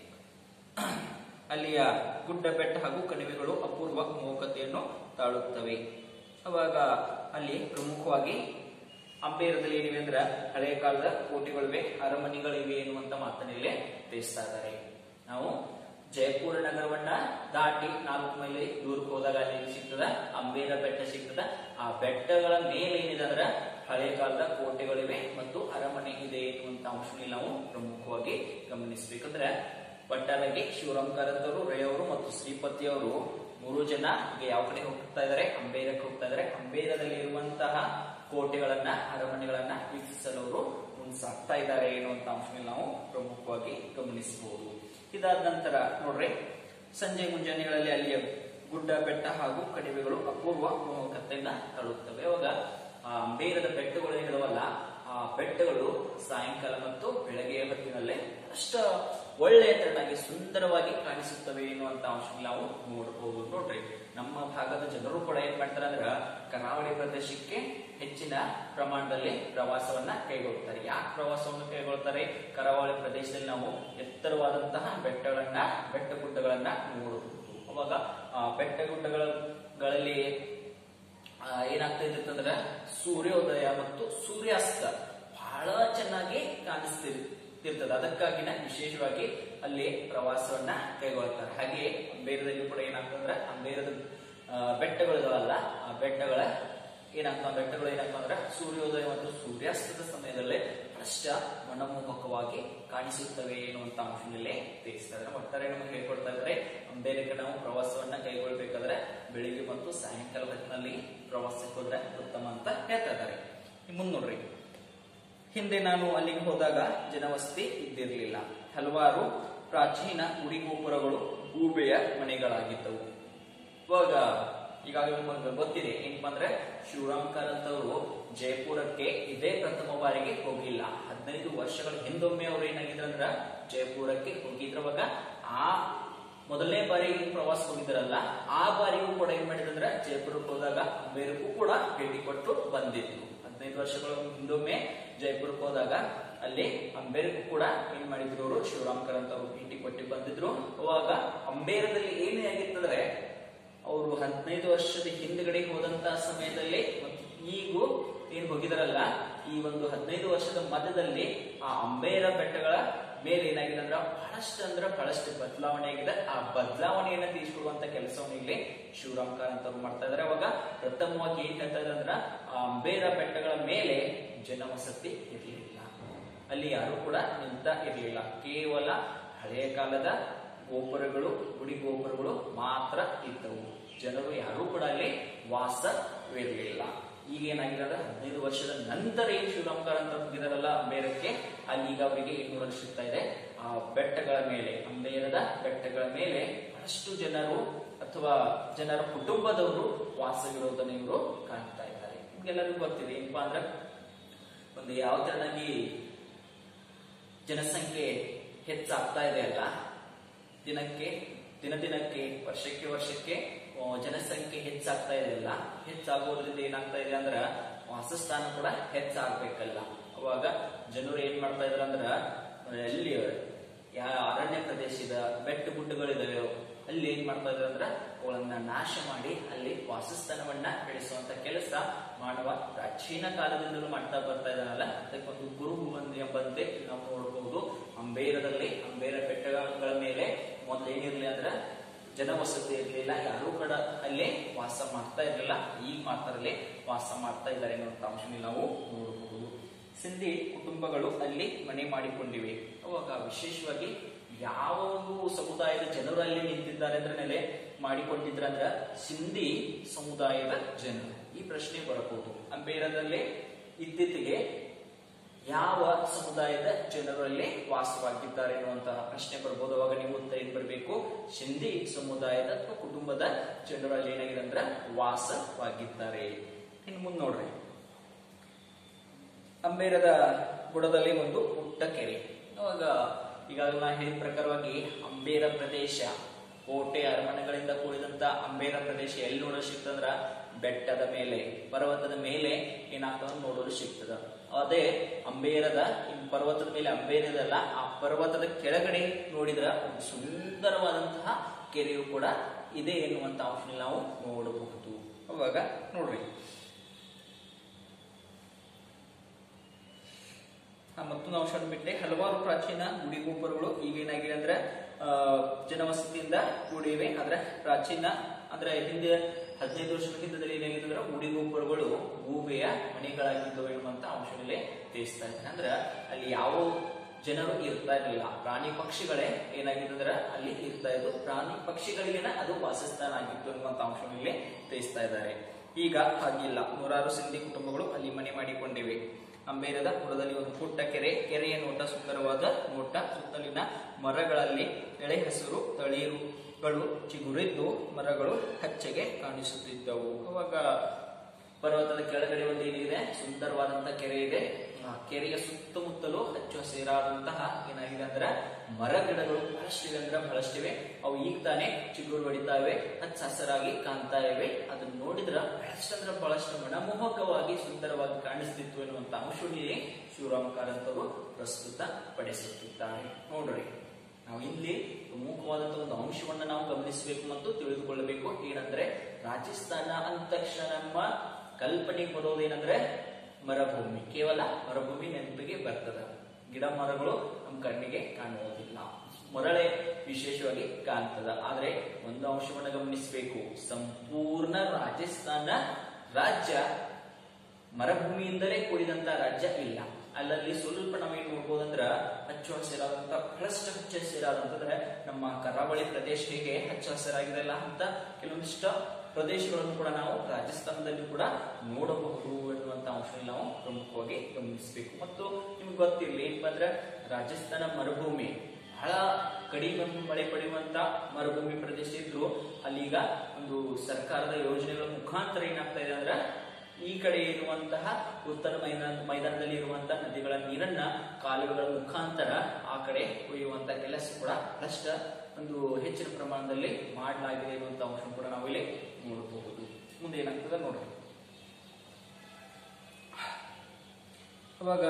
ಅಲ್ಲಿಯ ಗುಡ್ಡ ಬೆಟ್ಟ ಹಾಗೂ ಕಣಿವೆಗಳು ಅಪೂರ್ವ ಮೋಹಕತೆಯನ್ನು ತಾಳುತ್ತವೆ. ಅವಾಗ ಅಲ್ಲಿ ಪ್ರಮುಖವಾಗಿ ಅಂಬೇರದಲ್ಲಿ ಏನಿವೆ ಅಂದ್ರ ಹಳೆಯ ಕಾಲದ ಕೋಟೆಗಳಿವೆ, ಅರಮನೆಗಳಿವೆ ಎನ್ನುವಂತ ಮಾತನ್ನಿಲ್ಲೇ ತಿಳಿಸ್ತಾ ಇದ್ದಾರೆ. ನಾವು ಜೈಪುರ ನಗರವನ್ನ ದಾಟಿ 4 ಮೈಲಿ ದೂರಕ್ಕೆ ಹೋದಾಗ ಅಲ್ಲಿ ಸಿಗ್ತದ ಅಂಬೇರ ಬೆಟ್ಟ ಸಿಗ್ತದ. ಆ ಬೆಟ್ಟಗಳ ಮೇಲೆ ಏನಿದೆ ಅಂದ್ರ ಹಳೆಯ ಕಾಲದ ಕೋಟೆಗಳಿವೆ ಮತ್ತು ಅರಮನೆ ಇದೆ ಎನ್ನುವಂತ ಅಂಶದಲ್ಲಿ ನಾವು ಪ್ರಮುಖವಾಗಿ ಗಮನಿಸಬೇಕಂದ್ರೆ, ಒಟ್ಟಾರೆಯಾಗಿ ಶಿವರಾಮ್ ಕಾರಂತರು, ರೈ ಅವರು ಮತ್ತು ಶ್ರೀಪತಿ ಅವರು 3 ಜನ ಈಗ ಯಾವ ಕಡೆ ಹೋಗ್ತಾ ಇದಾರೆ, ಅಂಬೇರಕ್ಕೆ ಹೋಗ್ತಾ ಇದಾರೆ. ಅಂಬೇರದಲ್ಲಿ ಇರುವಂತಹ ಕೋಟೆಗಳನ್ನ ಅರಮನೆಗಳನ್ನ ವೀಕ್ಷಿಸಲು ಅವರು ಮುಂಸಾಗ್ತಾ ಇದ್ದಾರೆ ಎನ್ನುವಂತ ಅಂಶದಲ್ಲಿ ನಾವು ಪ್ರಮುಖವಾಗಿ ಗಮನಿಸಬಹುದು. ಇದಾದ ನಂತರ ನೋಡ್ರಿ, ಸಂಜೆ ಮುಂಜಾನೆಗಳಲ್ಲಿ ಅಲ್ಲಿಯ ಗುಡ್ಡ ಬೆಟ್ಟ ಹಾಗೂ ಕಣಿವೆಗಳು ಅಪೂರ್ವ ಮೋಹಕತೆಯನ್ನ ತಳುತ್ತವೆ. ಅವಾಗ ಆ ಅಂಬೇರದ ಬೆಟ್ಟಗಳು ಏನಿದಾವಲ್ಲ, ಆ ಬೆಟ್ಟಗಳು ಸಾಯಂಕಾಲ ಮತ್ತು ಬೆಳಗ್ಗೆಯ ಹೊತ್ತಿನಲ್ಲೇ ಅಷ್ಟ ಒಳ್ಳೆಯ ತರನಾಗಿ ಸುಂದರವಾಗಿ ಕಾಣಿಸುತ್ತವೆ ಎನ್ನುವಂತ ಅಂಶವನ್ನು ನಾವು ನೋಡಬಹುದು. ನೋಡ್ರಿ, ನಮ್ಮ ಭಾಗದ ಜನರು ಕೂಡ ಏನ್ ಮಾಡ್ತಾರೆ ಅಂದ್ರ ಕರಾವಳಿ ಪ್ರದೇಶಕ್ಕೆ ಹೆಚ್ಚಿನ ಪ್ರಮಾಣದಲ್ಲಿ ಪ್ರವಾಸವನ್ನ ಕೈಗೊಳ್ಳುತ್ತಾರೆ. ಯಾಕೆ ಪ್ರವಾಸವನ್ನು ಕೈಗೊಳ್ತಾರೆ? ಕರಾವಳಿ ಪ್ರದೇಶದಲ್ಲಿ ನಾವು ಎತ್ತರವಾದಂತಹ ಬೆಟ್ಟ ಗುಡ್ಡಗಳನ್ನ ನೋಡಬಹುದು. ಅವಾಗ ಬೆಟ್ಟ ಗುಡ್ಡಗಳಲ್ಲಿ ಏನಾಗ್ತಾ ಇರ್ತಂದ್ರ ಸೂರ್ಯೋದಯ ಮತ್ತು ಸೂರ್ಯಾಸ್ತ ಬಹಳ ಚೆನ್ನಾಗಿ ಕಾಣಿಸ್ತಿರ್ತದೆ. ಅದಕ್ಕಾಗಿನ ವಿಶೇಷವಾಗಿ ಅಲ್ಲಿ ಪ್ರವಾಸವನ್ನ ಕೈಗೊಳ್ತಾರೆ. ಹಾಗೆ ಅಂಬೇರದಲ್ಲಿ ಕೂಡ ಏನಾಗ್ತಂದ್ರ ಅಂಬೇರದ ಬೆಟ್ಟಗಳಿದಾವಲ್ಲ, ಆ ಬೆಟ್ಟಗಳು ಏನಾಗ್ತಂದ್ರ ಸೂರ್ಯೋದಯ ಮತ್ತು ಸೂರ್ಯಾಸ್ತದ ಸಮಯದಲ್ಲೇ ಅಷ್ಟ ಮನಮೋಹಕವಾಗಿ ಕಾಣಿಸುತ್ತವೆ ಎನ್ನುವಂತ ಅಂಶದಲ್ಲೇ ತಿಳಿಸ್ತಾರೆ. ಒಟ್ಟಾರೆ ನಮಗೆ ಹೇಳ್ಕೊಡ್ತಾ ಇದ್ದಾರೆ, ಅಂಬೇರಕ್ಕೆ ನಾವು ಪ್ರವಾಸವನ್ನ ಕೈಗೊಳ್ಬೇಕಾದ್ರೆ ಬೆಳಿಗ್ಗೆ ಮತ್ತು ಸಾಯಂಕಾಲ ಹೊತ್ತಿನಲ್ಲಿ ಪ್ರವಾಸಕ್ಕೆ ಹೋದ್ರೆ ಉತ್ತಮ ಅಂತ ಹೇಳ್ತಾ ಇದ್ದಾರೆ. ಮುಂದೆ ನೋಡ್ರಿ, ಹಿಂದೆ ನಾನು ಅಲ್ಲಿಗೆ ಹೋದಾಗ ಜನವಸತಿ ಇದ್ದಿರಲಿಲ್ಲ. ಹಲವಾರು ಪ್ರಾಚೀನ ಗುಡಿ ಗೋಪುರಗಳು ಗೂಬೆಯ ಮನೆಗಳಾಗಿದ್ದವು. ಇವಾಗ ಈಗಾಗಲೇ ನಿಮಗೆ ಗೊತ್ತಿದೆ ಏನಪ್ಪಾ ಅಂದ್ರೆ, ಶಿವರಾಮ್ ಕಾರಂತ್ ಅವರು ಜೈಪುರಕ್ಕೆ ಇದೇ ಪ್ರಥಮ ಬಾರಿಗೆ ಹೋಗಿಲ್ಲ. 15 ವರ್ಷಗಳ ಹಿಂದೊಮ್ಮೆ ಅವ್ರು ಏನಾಗಿದ್ರಂದ್ರ ಜೈಪುರಕ್ಕೆ ಹೋಗಿದ್ರ. ಅವಾಗ ಆ ಮೊದಲನೇ ಬಾರಿ ಪ್ರವಾಸ ಹೋಗಿದ್ರಲ್ಲ, ಆ ಬಾರಿಗೂ ಕೂಡ ಏನ್ ಮಾಡಿದಂದ್ರ ಜೈಪುರಕ್ಕೆ ಹೋದಾಗ ಅಂಬೇರಕ್ಕೂ ಕೂಡ ಭೇಟಿ ಕೊಟ್ಟು ಬಂದಿದ್ರು. 15 ವರ್ಷಗಳ ಹಿಂದೊಮ್ಮೆ ಜೈಪುರಕ್ಕೆ ಹೋದಾಗ ಅಲ್ಲಿ ಅಂಬೇರಕ್ಕೂ ಕೂಡ ಏನ್ ಮಾಡಿದ್ರು ಅವರು, ಶಿವರಾಮ್ ಕಾರಂತ್ ಅವರು ಭೇಟಿ ಕೊಟ್ಟು ಬಂದಿದ್ರು. ಅವಾಗ ಅಂಬೇರದಲ್ಲಿ ಏನೇ ಆಗಿತ್ತಂದ್ರೆ, ಅವರು 15 ವರ್ಷದ ಹಿಂದ್ಗಡೆ ಹೋದಂತ ಸಮಯದಲ್ಲಿ ಮತ್ತು ಈಗೂ ಏನ್ ಹೋಗಿದಾರಲ್ಲ, ಈ ಒಂದು 15 ವರ್ಷದ ಮಧ್ಯದಲ್ಲಿ ಆ ಅಂಬೇರ ಬೆಟ್ಟಗಳ ಮೇಲೆ ಏನಾಗಿದೆ ಅಂದ್ರ ಬಹಳಷ್ಟು ಬದಲಾವಣೆ ಆಗಿದೆ. ಆ ಬದಲಾವಣೆಯನ್ನ ತಿಳಿಸಿಕೊಡುವಂತ ಕೆಲಸವನ್ನು ಇಲ್ಲಿ ಶಿವರಾಮ್ ಕಾರಂತ್ ಅವರು ಮಾಡ್ತಾ ಇದಾರೆ. ಅವಾಗ ಪ್ರಥಮವಾಗಿ ಏನ್ ಹೇಳ್ತಾ ಇದ್ದಾರೆ ಅಂದ್ರ, ಆ ಅಂಬೇರ ಬೆಟ್ಟಗಳ ಮೇಲೆ ಜನವಸತಿ ಇರಲಿಲ್ಲ, ಅಲ್ಲಿ ಯಾರು ಕೂಡ ನಿಂತ ಇರಲಿಲ್ಲ. ಕೇವಲ ಹಳೆಯ ಕಾಲದ ಗೋಪುರಗಳು, ಗುಡಿ ಗೋಪುರಗಳು ಮಾತ್ರ ಇದ್ದವು. ಜನರು ಯಾರು ಕೂಡ ಅಲ್ಲಿ ವಾಸವಿರಲಿಲ್ಲ. ಈಗ ಏನಾಗಿದೆ ಅಂದ್ರೆ 15 ವರ್ಷದ ನಂತರ ಏನ್ ಶಿವರಾಮ್ ಕಾರಂತ್ ಹೋಗಿದಾರಲ್ಲ ಅಂಬೇರಕ್ಕೆ, ಅಲ್ಲಿ ಈಗ ಅವರಿಗೆ ಏನ್ ನೋಡಲು ಸಿಗ್ತಾ ಇದೆ, ಆ ಬೆಟ್ಟಗಳ ಮೇಲೆ, ಅಂಬೇರದ ಬೆಟ್ಟಗಳ ಮೇಲೆ ಬಹಳಷ್ಟು ಜನರು ಅಥವಾ ಜನರ ಕುಟುಂಬದವರು ವಾಸವಿರೋದನ್ನ ಇವರು ಕಾಣ್ತಾ ಇದ್ದಾರೆ. ನಿಮ್ಗೆಲ್ಲರಿಗೂ ಗೊತ್ತಿದೆ ಏನಪ್ಪಾ ಅಂದ್ರೆ, ಒಂದು ಯಾವ ತರನಾಗಿ ಜನಸಂಖ್ಯೆ ಹೆಚ್ಚಾಗ್ತಾ ಇದೆ ಅಲ್ಲ, ದಿನಕ್ಕೆ ವರ್ಷಕ್ಕೆ ಜನಸಂಖ್ಯೆ ಹೆಚ್ಚಾಗ್ತಾ ಇದೆ ಅಲ್ಲ, ಹೆಚ್ಚಾಗೋದ್ರಿಂದ ಏನಾಗ್ತಾ ಇದೆ ಅಂದ್ರ ವಾಸಸ್ಥಾನ ಕೂಡ ಹೆಚ್ಚಾಗ್ಬೇಕಲ್ಲ. ಅವಾಗ ಜನರು ಏನ್ ಮಾಡ್ತಾ ಇದಾರೆ ಅಂದ್ರ, ಎಲ್ಲಿ ಅರಣ್ಯ ಪ್ರದೇಶದ ಬೆಟ್ಟ ಗುಡ್ಡಗಳಿದಾವೆ ಅಲ್ಲಿ ಏನ್ ಮಾಡ್ತಾ ಇದಾರೆ ಅಂದ್ರ ಅವುಗಳನ್ನ ನಾಶ ಮಾಡಿ ಅಲ್ಲಿ ವಾಸಸ್ಥಾನವನ್ನ ಬೆಳೆಸುವಂತ ಕೆಲಸ ಮಾನವ ಪ್ರಾಚೀನ ಕಾಲದಿಂದಲೂ ಮಾಡ್ತಾ ಬರ್ತಾ ಇದ್ದಾನಲ್ಲ, ಅದಕ್ಕೊಂದು ಗುರುಭೂಮಿ ಎಂಬಂತೆ ನಾವು ನೋಡಬಹುದು. ಅಂಬೇರ ಬೆಟ್ಟಗಳ ಮೇಲೆ ಮೊದಲು ಏನಿರ್ಲಿ ಅಂದ್ರ ಜನವಸತಿ ಇರಲಿಲ್ಲ, ಯಾರು ಕೂಡ ಅಲ್ಲೇ ವಾಸ ಮಾಡ್ತಾ ಇರಲಿಲ್ಲ. ಈಗ ಮಾತ್ರ ಅಲ್ಲೇ ವಾಸ ಮಾಡ್ತಾ ಇದ್ದಾರೆ ಅನ್ನುವಂತ ಅಂಶವನ್ನು ನಾವು ನೋಡಬಹುದು. ಸಿಂಧಿ ಕುಟುಂಬಗಳು ಅಲ್ಲಿ ಮನೆ ಮಾಡಿಕೊಂಡಿವೆ. ಅವಾಗ ವಿಶೇಷವಾಗಿ ಯಾವ ಒಂದು ಸಮುದಾಯದ ಜನರು ಅಲ್ಲಿ ನಿಂತಿದ್ದಾರೆ ಅಂದ್ರೆ ನೆಲೆ ಮಾಡಿಕೊಂಡಿದ್ರಂದ್ರ ಸಿಂಧಿ ಸಮುದಾಯದ ಜನರು. ಈ ಪ್ರಶ್ನೆ ಬರಬಹುದು. ಅಂಬೇರದಲ್ಲಿ ಇತ್ತೀಚೆಗೆ ಯಾವ ಸಮುದಾಯದ ಜನರಲ್ಲಿ ವಾಸವಾಗಿದ್ದಾರೆ ಎನ್ನುವಂತಹ ಪ್ರಶ್ನೆ ಬರ್ಬೋದು. ಅವಾಗ ನೀವು ಉತ್ತರ ಏನ್ ಬರಬೇಕು, ಸಿಂಧಿ ಸಮುದಾಯದ ಅಥವಾ ಕುಟುಂಬದ ಜನರಲ್ಲಿ ಏನಾಗಿದೆ ಅಂದ್ರೆ ವಾಸವಾಗಿದ್ದಾರೆ. ಇನ್ನು ಮುಂದೆ ನೋಡ್ರಿ, ಅಂಬೇರದ ಬುಡದಲ್ಲಿ ಒಂದು ಪುಟ್ಟ ಕೆರೆ. ಅವಾಗ ಈಗಾಗಲೇ ನಾ ಹೇಳಿದ ಪ್ರಕಾರವಾಗಿ ಅಂಬೇರ ಪ್ರದೇಶ, ಕೋಟೆ ಅರಮನೆಗಳಿಂದ ಕೂಡಿದಂತ ಅಂಬೇರ ಪ್ರದೇಶ ಎಲ್ಲಿ ನೋಡಲು ಸಿಗ್ತದಂದ್ರ ಬೆಟ್ಟದ ಮೇಲೆ, ಪರ್ವತದ ಮೇಲೆ ಏನಾಗ್ತದ ನೋಡಲು ಸಿಗ್ತದ. ಅದೇ ಅಂಬೇರದ ಪರ್ವತದ ಮೇಲೆ ಅಂಬೇರದಲ್ಲ, ಆ ಪರ್ವತದ ಕೆಳಗಡೆ ನೋಡಿದ್ರ ಒಂದು ಸುಂದರವಾದಂತಹ ಕೆರೆಯು ಕೂಡ ಇದೆ ಎನ್ನುವಂತ ಅಂಶದಲ್ಲಿ ನಾವು ನೋಡಬಹುದು. ಅವಾಗ ನೋಡ್ರಿ, ಮತ್ತೊಂದು ಅಂಶವನ್ನು ಬಿಟ್ಟರೆ ಹಲವಾರು ಪ್ರಾಚೀನ ಗುಡಿ ಗೋಪುರಗಳು ಈಗೇನಾಗಿದೆ ಅಂದ್ರೆ ಜನವಸತಿಯಿಂದ ಕೂಡಿವೆ. ಆದ್ರೆ ಪ್ರಾಚೀನ ಅಂದ್ರೆ ಹಿಂದೆ 15 ವರ್ಷದ ಹಿಂದದಲ್ಲಿ ಏನಾಗಿದೆ ಅಂದ್ರೆ ಗುಡಿ ಗೋಪುರಗಳು ಗೂಬೆಯ ಮನೆಗಳಾಗಿದ್ದವು ಎನ್ನುವಂತ ಅಂಶದಲ್ಲಿ ತಿಳಿಸ್ತಾ ಇದ್ದಾರೆ. ಅಂದ್ರೆ ಅಲ್ಲಿ ಯಾವ ಜನರು ಇರ್ತಾ ಇರಲಿಲ್ಲ, ಪ್ರಾಣಿ ಪಕ್ಷಿಗಳೇ ಏನಾಗಿದೆ ಅಂದ್ರೆ ಅಲ್ಲಿ ಇರ್ತಾ ಇದ್ದು, ಪ್ರಾಣಿ ಪಕ್ಷಿಗಳಿಗೇನ ಅದು ವಾಸಸ್ಥಾನ ಆಗಿತ್ತು ಎನ್ನುವಂತ ಅಂಶದಲ್ಲಿ ತಿಳಿಸ್ತಾ ಇದ್ದಾರೆ. ಈಗ ಹಾಗಿಲ್ಲ, ನೂರಾರು ಸಿಂಧಿ ಕುಟುಂಬಗಳು ಅಲ್ಲಿ ಮನೆ ಮಾಡಿಕೊಂಡಿವೆ. ಅಂಬೇರದ ಬುಡದಲ್ಲಿ ಒಂದು ಪುಟ್ಟ ಕೆರೆ, ಕೆರೆಯ ನೋಟ ಸುಂದರವಾದ ನೋಟ, ಸುತ್ತಲಿನ ಮರಗಳಲ್ಲಿ ಎಳೆ ಹಸಿರು ತಳಿರುಗಳು ಚಿಗುರಿದ್ದು ಮರಗಳು ಹಚ್ಚಗೆ ಕಾಣಿಸುತ್ತಿದ್ದವು. ಅವಾಗ ಪರ್ವತದ ಕೆಳಗಡೆ ಒಂದು ಏನಿದೆ, ಸುಂದರವಾದಂತಹ ಕೆರೆ ಇದೆ. ಆ ಕೆರೆಯ ಸುತ್ತಮುತ್ತಲು ಹಚ್ಚ ಹಸಿರಾದಂತಹ ಏನಾಗಿದೆ ಅಂದ್ರೆ ಮರ ಗಿಡಗಳು ಬಹಳಷ್ಟಿವೆ ಅಂದ್ರೆ ಬಹಳಷ್ಟಿವೆ. ಅವು ಈಗ ತಾನೇ ಚಿಗುರು ಹೊಡಿತಾವೆ, ಹಚ್ಚ ಹಸರಾಗಿ ಕಾಣ್ತಾ ಇವೆ. ಅದನ್ನ ನೋಡಿದ್ರ ಬಹಳಷ್ಟಂದ್ರೆ ಬಹಳಷ್ಟು ಮನಮೋಹಕವಾಗಿ ಸುಂದರವಾಗಿ ಕಾಣಿಸ್ತಿತ್ತು ಎನ್ನುವಂತ ಅಂಶದಲ್ಲಿ ಶಿವರಾಮ ಕಾರಂತರು ಪ್ರಸ್ತುತ ಪಡಿಸುತ್ತಿದ್ದಾರೆ. ನೋಡ್ರಿ, ನಾವು ಇಲ್ಲಿ ಪ್ರಮುಖವಾದಂತಹ ಒಂದು ಅಂಶವನ್ನ ನಾವು ಗಮನಿಸಬೇಕು ಮತ್ತು ತಿಳಿದುಕೊಳ್ಳಬೇಕು. ಏನಂದ್ರೆ ರಾಜಸ್ಥಾನ ಅಂದ ತಕ್ಷಣ ನಮ್ಮ ಕಲ್ಪನೆಗೆ ಬರೋದೇನಂದ್ರೆ ಮರುಭೂಮಿ, ಕೇವಲ ಮರುಭೂಮಿ ನೆನಪಿಗೆ ಬರ್ತದ. ಗಿಡ ಮರಗಳು ನಮ್ಮ ಕಣ್ಣಿಗೆ ಕಾಣುವುದಿಲ್ಲ, ಮರಳೆ ವಿಶೇಷವಾಗಿ ಕಾಣ್ತದ. ಆದ್ರೆ ಒಂದು ಅಂಶವನ್ನ ಗಮನಿಸಬೇಕು, ಸಂಪೂರ್ಣ ರಾಜಸ್ಥಾನ ರಾಜ್ಯ ಮರುಭೂಮಿಯಿಂದಲೇ ಕೂಡಿದಂತ ರಾಜ್ಯ ಇಲ್ಲ. ಅಲ್ಲಲ್ಲಿ ಸ್ವಲ್ಪ ನಾವೇನ್ ನೋಡ್ಬೋದಂದ್ರ ಹಚ್ಚ ಹಸಿರಾದಂತ ಬಹಳಷ್ಟು ಹಚ್ಚ ಹಸಿರಾದಂತಂದ್ರೆ ನಮ್ಮ ಕರಾವಳಿ ಪ್ರದೇಶ ಹೇಗೆ ಹಚ್ಚ ಹಸಿರಾಗಿದೆಲ್ಲ ಅಂತ ಕೆಲವೊಂದಿಷ್ಟ ಪ್ರದೇಶಗಳನ್ನು ಕೂಡ ನಾವು ರಾಜಸ್ಥಾನದಲ್ಲಿ ಕೂಡ ನೋಡಬಹುದು ಎನ್ನುವಂತ ಅಂಶವನ್ನು ನಾವು ಪ್ರಮುಖವಾಗಿ ಗಮನಿಸಬೇಕು. ಮತ್ತು ನಿಮ್ಗೆ ಗೊತ್ತಿರಲಿ ಏನಪ್ಪಾ ಅಂದ್ರೆ ರಾಜಸ್ಥಾನ ಮರುಭೂಮಿ ಬಹಳ ಕಡಿಮೆ ಮಳೆ ಪಡೆಯುವಂತ ಮರುಭೂಮಿ ಪ್ರದೇಶ ಇದ್ರು, ಅಲ್ಲೀಗ ಒಂದು ಸರ್ಕಾರದ ಯೋಜನೆಗಳ ಮುಖಾಂತರ ಏನಾಗ್ತಾ ಇದೆ ಅಂದ್ರೆ ಈ ಕಡೆ ಇರುವಂತಹ ಉತ್ತರ ಮೈದಾನದಲ್ಲಿ ಇರುವಂತಹ ನದಿಗಳ ನೀರನ್ನ ಕಾಲುವೆಗಳ ಮುಖಾಂತರ ಆ ಕಡೆ ಒಯ್ಯುವಂತ ಕೆಲಸ ಕೂಡ ಬಹಳಷ್ಟ ಒಂದು ಹೆಚ್ಚಿನ ಪ್ರಮಾಣದಲ್ಲಿ ಮಾಡಲಾಗಿದೆ ಎನ್ನುವಂತ ಅಂಶ ಕೂಡ ನಾವಿಲ್ಲಿ ನೋಡಬಹುದು. ಮುಂದೆ ಏನಾಗ್ತದೆ ನೋಡ್ರಿ, ಅವಾಗ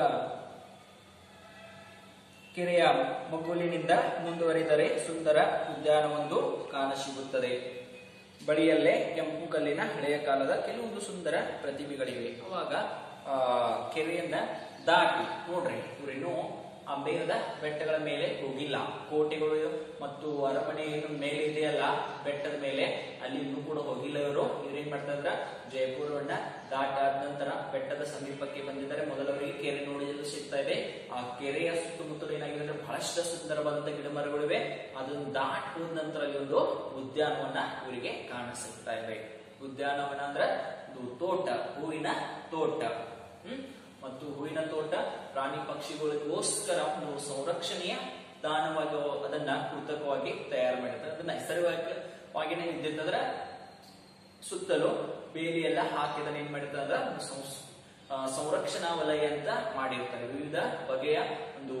ಕೆರೆಯ ಮಗ್ಗುಲಿನಿಂದ ಮುಂದುವರಿದರೆ ಸುಂದರ ಉದ್ಯಾನವೊಂದು ಕಾಣಸಿಗುತ್ತದೆ. ಬಳಿಯಲ್ಲೇ ಕೆಂಪು ಕಲ್ಲಿನ ಹಳೆಯ ಕಾಲದ ಕೆಲವೊಂದು ಸುಂದರ ಪ್ರತಿಮೆಗಳಿವೆ. ಅವಾಗ ಕೆರೆಯನ್ನ ದಾಟಿ ನೋಡ್ರಿ, ಇವ್ರೇನು ಅಂಬೇರದ ಬೆಟ್ಟಗಳ ಮೇಲೆ ಹೋಗಿಲ್ಲ. ಕೋಟೆಗಳು ಮತ್ತು ಅರಮನೆ ಏನು ಮೇಲೆ ಇದೆಯಲ್ಲ ಬೆಟ್ಟದ ಮೇಲೆ, ಅಲ್ಲಿ ಇನ್ನೂ ಕೂಡ ಹೋಗಿಲ್ಲ ಇವರು. ಇವ್ರೇನ್ ಮಾಡ್ತಾ ಇದ್ರ, ಜಯಪುರವನ್ನ ದಾಟಾದ ನಂತರ ಬೆಟ್ಟದ ಸಮೀಪಕ್ಕೆ ಬಂದಿದ್ದಾರೆ. ಮೊದಲವರಿಗೆ ಕೆರೆ ನೋಡಿದ್ರು ಸಿಗ್ತಾ ಇದೆ. ಆ ಕೆರೆಯ ಸುತ್ತಮುತ್ತಲು ಏನಾಗಿದೆ ಅಂದ್ರೆ ಬಹಳಷ್ಟು ಸುಂದರವಾದಂತಹ ಗಿಡ ಮರಗಳಿವೆ. ಅದನ್ನು ದಾಟುವ ನಂತರ ಅಲ್ಲಿ ಒಂದು ಉದ್ಯಾನವನ ಇವರಿಗೆ ಕಾಣಿಸ್ತಾ ಇದೆ. ಉದ್ಯಾನವನ ಅಂದ್ರೆ ಒಂದು ತೋಟ, ಹೂವಿನ ತೋಟ. ಮತ್ತು ಹೂವಿನ ತೋಟ ಪ್ರಾಣಿ ಪಕ್ಷಿಗಳಿಗೋಸ್ಕರ ಒಂದು ಸಂರಕ್ಷಣೆಯ ತಾಣವಾಗಿ ಅದನ್ನ ಕೃತಕವಾಗಿ ತಯಾರು ಮಾಡಿರ್ತಾರೆ. ಅದನ್ನ ನೈಸರ್ಗಿಕವಾಗಿನೇ ಇದ್ದಿರ್ತಂದ್ರ ಸುತ್ತಲೂ ಬೇಲಿ ಎಲ್ಲ ಹಾಕಿ ಅದನ್ನ ಏನ್ ಮಾಡಿರ್ತಾರೆ ಅಂದ್ರೆ ಸಂರಕ್ಷಣಾ ವಲಯ ಅಂತ ಮಾಡಿರ್ತಾರೆ. ವಿವಿಧ ಬಗೆಯ ಒಂದು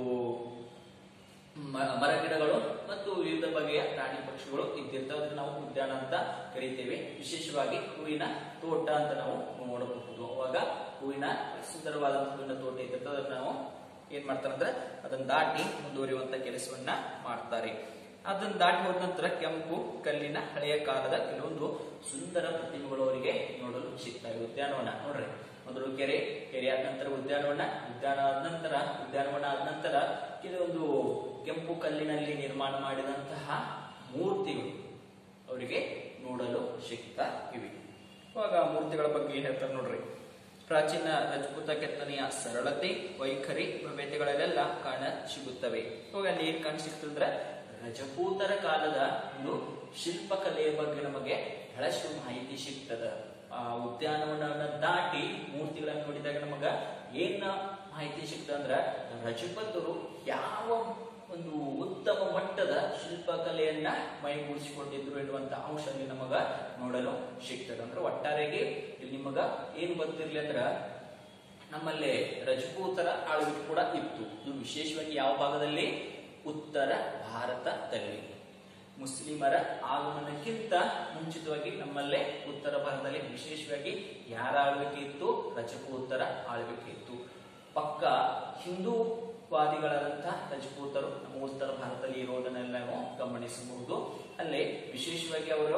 ಮರ ಗಿಡಗಳು ಮತ್ತು ವಿವಿಧ ಬಗೆಯ ಪ್ರಾಣಿ ಪಕ್ಷಿಗಳು ಇದ್ದಿರ್ತವೆ. ಅದನ್ನ ನಾವು ಉದ್ಯಾನ ಅಂತ ಕರಿತೇವೆ. ವಿಶೇಷವಾಗಿ ಹೂವಿನ ತೋಟ ಅಂತ ನಾವು ನೋಡಬಹುದು. ಅವಾಗ ಹೂವಿನ ಸುಂದರವಾದ ಹೂವಿನ ತೋಟ ಇದ್ದಿರ್ತದೆ. ಅದನ್ನ ನಾವು ಏನ್ ಮಾಡ್ತಾರೆ ಅಂದ್ರೆ ಅದನ್ನ ದಾಟಿ ಮುಂದುವರಿಯುವಂತ ಕೆಲಸವನ್ನ ಮಾಡ್ತಾರೆ. ಅದನ್ನ ದಾಟಿ ಹೋದ ನಂತರ ಕೆಂಪು ಕಲ್ಲಿನ ಹಳೆಯ ಕಾಲದ ಕೆಲವೊಂದು ಸುಂದರ ಪ್ರತಿಮೆಗಳು ಅವರಿಗೆ ನೋಡಲು ಸಿಗ್ತವೆ. ಉದ್ಯಾನವನ ನೋಡ್ರಿ, ಮೊದಲು ಕೆರೆ ಆದ ನಂತರ ಉದ್ಯಾನವನ ಆದ ನಂತರ ಕೆಲವೊಂದು ಕೆಂಪು ಕಲ್ಲಿನಲ್ಲಿ ನಿರ್ಮಾಣ ಮಾಡಿದಂತಹ ಮೂರ್ತಿಗಳು ಅವರಿಗೆ ನೋಡಲು ಸಿಗ್ತಾ ಇವೆ. ಇವಾಗ ಮೂರ್ತಿಗಳ ಬಗ್ಗೆ ಏನ್ ಹೇಳ್ತಾರೆ ನೋಡ್ರಿ, ಪ್ರಾಚೀನ ರಜಪೂತ ಕೆತ್ತನೆಯ ಸರಳತೆ, ವೈಖರಿ, ಭವ್ಯತೆಗಳೆಲ್ಲ ಕಾಣ ಸಿಗುತ್ತವೆ. ಇವಾಗ ಅಲ್ಲಿ ಏನ್ ಕಾಣ ಸಿಗ್ತಂದ್ರೆ ರಜಪೂತರ ಕಾಲದ ಒಂದು ಶಿಲ್ಪಕಲೆಯ ಬಗ್ಗೆ ನಮಗೆ ಬಹಳಷ್ಟು ಮಾಹಿತಿ ಸಿಗ್ತದ. ಆ ಉದ್ಯಾನವನವನ್ನ ದಾಟಿ ಮೂರ್ತಿಗಳನ್ನು ನೋಡಿದಾಗ ನಮಗ ಏನ್ ಮಾಹಿತಿ ಸಿಕ್ತಂದ್ರ ರಜಪೂತರು ಯಾವ ಒಂದು ಉತ್ತಮ ಮಟ್ಟದ ಶಿಲ್ಪಕಲೆಯನ್ನ ಮೈಗೂಡಿಸಿಕೊಂಡಿದ್ರು ಎನ್ನುವಂತ ಅಂಶ ಅಲ್ಲಿ ನಮಗ ನೋಡಲು ಸಿಗ್ತದೆ. ಅಂದ್ರೆ ಒಟ್ಟಾರೆಗೆ ಇಲ್ಲಿ ನಿಮಗ ಏನ್ ಗೊತ್ತಿರ್ಲಿ ಅಂದ್ರ ನಮ್ಮಲ್ಲಿ ರಜಪೂತರ ಆಳ್ವಿಕೆ ಕೂಡ ಇತ್ತು. ಇದು ವಿಶೇಷವಾಗಿ ಯಾವ ಭಾಗದಲ್ಲಿ? ಉತ್ತರ ಭಾರತದಲ್ಲಿ. ಮುಸ್ಲಿಮರ ಆಗಮನಕ್ಕಿಂತ ಮುಂಚಿತವಾಗಿ ನಮ್ಮಲ್ಲೇ ಉತ್ತರ ಭಾರತದಲ್ಲಿ ವಿಶೇಷವಾಗಿ ಯಾರ ಆಳ್ವಿಕೆ ಇತ್ತು? ರಜಪೂತರ ಆಳ್ವಿಕೆ ಇತ್ತು. ಪಕ್ಕ ಹಿಂದೂವಾದಿಗಳಾದಂತಹ ರಜಪೂತರು ನಮ್ಮ ಉತ್ತರ ಭಾರತದಲ್ಲಿ ಇರೋದನ್ನೆಲ್ಲ ನಾವು ಗಮನಿಸಬಹುದು. ಅಲ್ಲೇ ವಿಶೇಷವಾಗಿ ಅವರು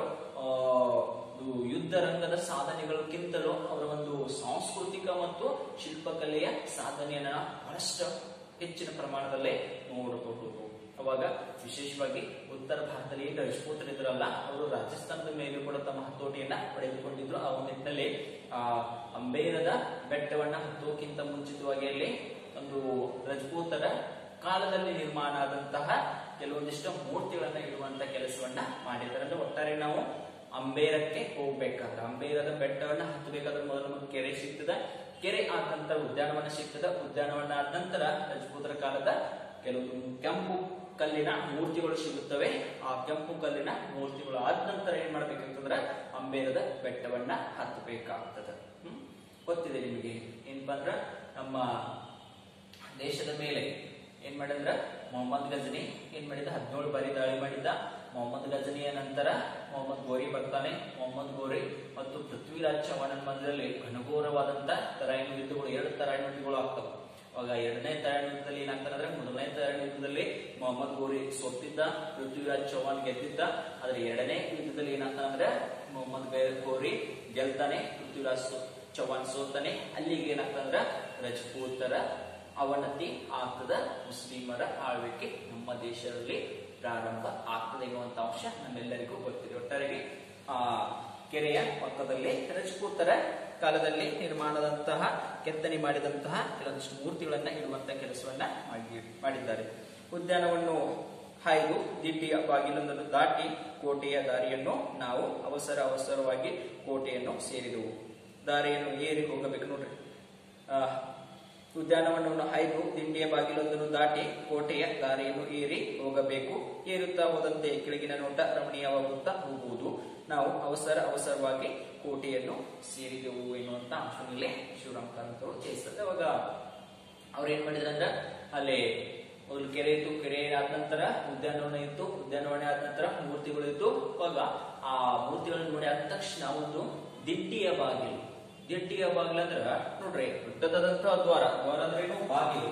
ಯುದ್ಧ ರಂಗದ ಸಾಧನೆಗಳಕ್ಕಿಂತಲೂ ಅವರ ಒಂದು ಸಾಂಸ್ಕೃತಿಕ ಮತ್ತು ಶಿಲ್ಪಕಲೆಯ ಸಾಧನೆಯನ್ನ ಬಹಳಷ್ಟು ಹೆಚ್ಚಿನ ಪ್ರಮಾಣದಲ್ಲೇ ನೋಡಬಹುದು. ಅವಾಗ ವಿಶೇಷವಾಗಿ ಉತ್ತರ ಭಾರತದಲ್ಲಿ ಏನು ರಜಪೂತರು ಇದ್ರಲ್ಲ, ಅವರು ರಾಜಸ್ಥಾನದ ಮೇಲೆ ಕೂಡ ತಮ್ಮ ಹತೋಟಿಯನ್ನ ಪಡೆದುಕೊಂಡಿದ್ರು. ಆ ನಿಟ್ಟಿನಲ್ಲಿ ಅಂಬೇರದ ಬೆಟ್ಟವನ್ನ ಹತ್ತೋಕ್ಕಿಂತ ಮುಂಚಿತವಾಗಿ ಅಲ್ಲಿ ಒಂದು ರಜಪೂತರ ಕಾಲದಲ್ಲಿ ನಿರ್ಮಾಣ ಆದಂತಹ ಕೆಲವೊಂದಿಷ್ಟು ಮೂರ್ತಿಗಳನ್ನ ಇಡುವಂತ ಕೆಲಸವನ್ನ ಮಾಡಿದ್ದಾರೆ. ಅಂದ್ರೆ ಒಟ್ಟಾರೆ ನಾವು ಅಂಬೇರಕ್ಕೆ ಹೋಗ್ಬೇಕಾದ್ರೆ, ಅಂಬೇರದ ಬೆಟ್ಟವನ್ನ ಹತ್ತಬೇಕಾದ್ರೆ ಮೊದಲು ನಮಗೆ ಕೆರೆ ಸಿಗ್ತದ, ಕೆರೆ ಆದ ನಂತರ ಉದ್ಯಾನವನ ಸಿಗ್ತದ, ಉದ್ಯಾನವನ ಆದ ನಂತರ ರಜಪೂತರ ಕಾಲದ ಕೆಲವೊಂದು ಕೆಂಪು ಕಲ್ಲಿನ ಮೂರ್ತಿಗಳು ಸಿಗುತ್ತವೆ. ಆ ಕೆಂಪು ಕಲ್ಲಿನ ಮೂರ್ತಿಗಳು ಆದ ನಂತರ ಏನ್ ಮಾಡ್ಬೇಕಾಗ್ತದ್ರ ಅಂಬೇರದ ಬೆಟ್ಟವನ್ನ ಹತ್ತಬೇಕಾಗ್ತದ. ಗೊತ್ತಿದೆ ನಿಮಗೆ ಏನಪ್ಪಾ ಅಂದ್ರ ನಮ್ಮ ದೇಶದ ಮೇಲೆ ಏನ್ ಮಾಡಿದ್ರ ಮೊಹಮ್ಮದ್ ಗಜನಿ ಏನ್ ಮಾಡಿದ 17 ಬಾರಿ ದಾಳಿ ಮಾಡಿದ್ದ. ಮೊಹಮ್ಮದ್ ಗಜನಿಯ ನಂತರ ಮೊಹಮ್ಮದ್ ಗೋರಿ ಬರ್ತಾನೆ. ಮೊಹಮ್ಮದ್ ಗೋರಿ ಮತ್ತು ಪೃಥ್ವಿರಾಜ್ ಚೌಹಾಣನ ಮಧ್ಯದಲ್ಲಿ ಘನಘೋರವಾದಂತ ತರಾಯಿನ ಯುದ್ಧಗಳು, 2 ತರಾಯಿನ ಯುದ್ಧಗಳು ಆಗ್ತವೆ. ಅವಾಗ 2ನೇ ತರಾಯಿನ ಯುದ್ಧದಲ್ಲಿ ಏನಾಗ್ತಾನೆ ಅಂದ್ರೆ, 1ನೇ ತರಾಯಿನ ಯುದ್ಧದಲ್ಲಿ ಮೊಹಮ್ಮದ್ ಗೋರಿ ಸೋತಿದ್ದ, ಪೃಥ್ವಿರಾಜ್ ಚೌಹಾಣ್ ಗೆದ್ದಿದ್ದ. ಆದ್ರೆ 2ನೇ ಯುದ್ಧದಲ್ಲಿ ಏನಾಗ್ತಾನೆ ಅಂದ್ರೆ ಮೊಹಮ್ಮದ್ ಗೋರಿ ಗೆಲ್ತಾನೆ, ಪೃಥ್ವಿರಾಜ್ ಚೌಹಾಣ್ ಸೋತಾನೆ. ಅಲ್ಲಿಗೆ ಏನಾಗ್ತದೆ ಅಂದ್ರೆ ರಜಪೂತರ ಅವನತಿ ಆಗ್ತದ, ಮುಸ್ಲಿಮರ ಆಳ್ವಿಕೆ ನಮ್ಮ ದೇಶದಲ್ಲಿ ಪ್ರಾರಂಭ ಆಗ್ತದೆ ಎನ್ನುವಂತ ಅಂಶ ನಮ್ಮೆಲ್ಲರಿಗೂ ಗೊತ್ತಿದೆ. ಒಟ್ಟಾರೆಗೆ ಕೆರೆಯ ಪಕ್ಕದಲ್ಲಿ ರಜಪೂತರ ಕಾಲದಲ್ಲಿ ನಿರ್ಮಾಣದಂತಹ ಕೆತ್ತನೆ ಮಾಡಿದಂತಹ ಕೆಲವೊಂದಿಷ್ಟು ಮೂರ್ತಿಗಳನ್ನ ಇಡುವಂತಹ ಕೆಲಸವನ್ನ ಮಾಡಿದ್ದಾರೆ. ಉದ್ಯಾನವನ್ನು ಹಾಯ್ದು ದಿಡ್ಡಿಯ ಬಾಗಿಲೊಂದನ್ನು ದಾಟಿ ಕೋಟೆಯ ದಾರಿಯನ್ನು ನಾವು ಅವಸರವಾಗಿ ಕೋಟೆಯನ್ನು ಸೇರಿದೆವು. ದಾರಿಯನ್ನು ಏರಿ ಹೋಗಬೇಕು ನೋಡ್ರಿ. ಉದ್ಯಾನವನವನ್ನು ಹಾಯ್ದು ದಿಂಡಿಯ ಬಾಗಿಲೊಂದನ್ನು ದಾಟಿ ಕೋಟೆಯ ದಾರಿಯನ್ನು ಏರಿ ಹೋಗಬೇಕು. ಏರುತ್ತಾ ಹೋದಂತೆ ಕೆಳಗಿನ ನೋಟ ರಮಣೀಯವಾಗುತ್ತಾ ಹೋಗುವುದು. ನಾವು ಅವಸರವಾಗಿ ಕೋಟೆಯನ್ನು ಸೇರಿದೆವು ಎನ್ನುವಂತ ಅಂಶದಲ್ಲಿ ಶಿವರಾಮ್ ಕಾರಂತರು ತಿಳಿಸಿದ್ದಾರೆ. ಅವಾಗ ಅವ್ರು ಏನ್ ಮಾಡಿದ್ರ ಅಂದ್ರೆ, ಅಲ್ಲಿ ಒಂದು ಕೆರೆ ಇತ್ತು, ಕೆರೆ ಆದ ನಂತರ ಉದ್ಯಾನವನ ಇತ್ತು, ಉದ್ಯಾನವನ ಆದ ನಂತರ ಮೂರ್ತಿಗಳು ಇತ್ತು. ಅವಾಗ ಆ ಮೂರ್ತಿಗಳನ್ನು ನೋಡಿ ಆದ ತಕ್ಷಣ ಒಂದು ದಿಡ್ಡಿಯ ಬಾಗಿಲು ಅಂದ್ರ ನೋಡ್ರಿ, ದೊಡ್ಡದಾದಂತಹ ದ್ವಾರ ಅಂದ್ರೆ ಏನು? ಬಾಗಿಲು.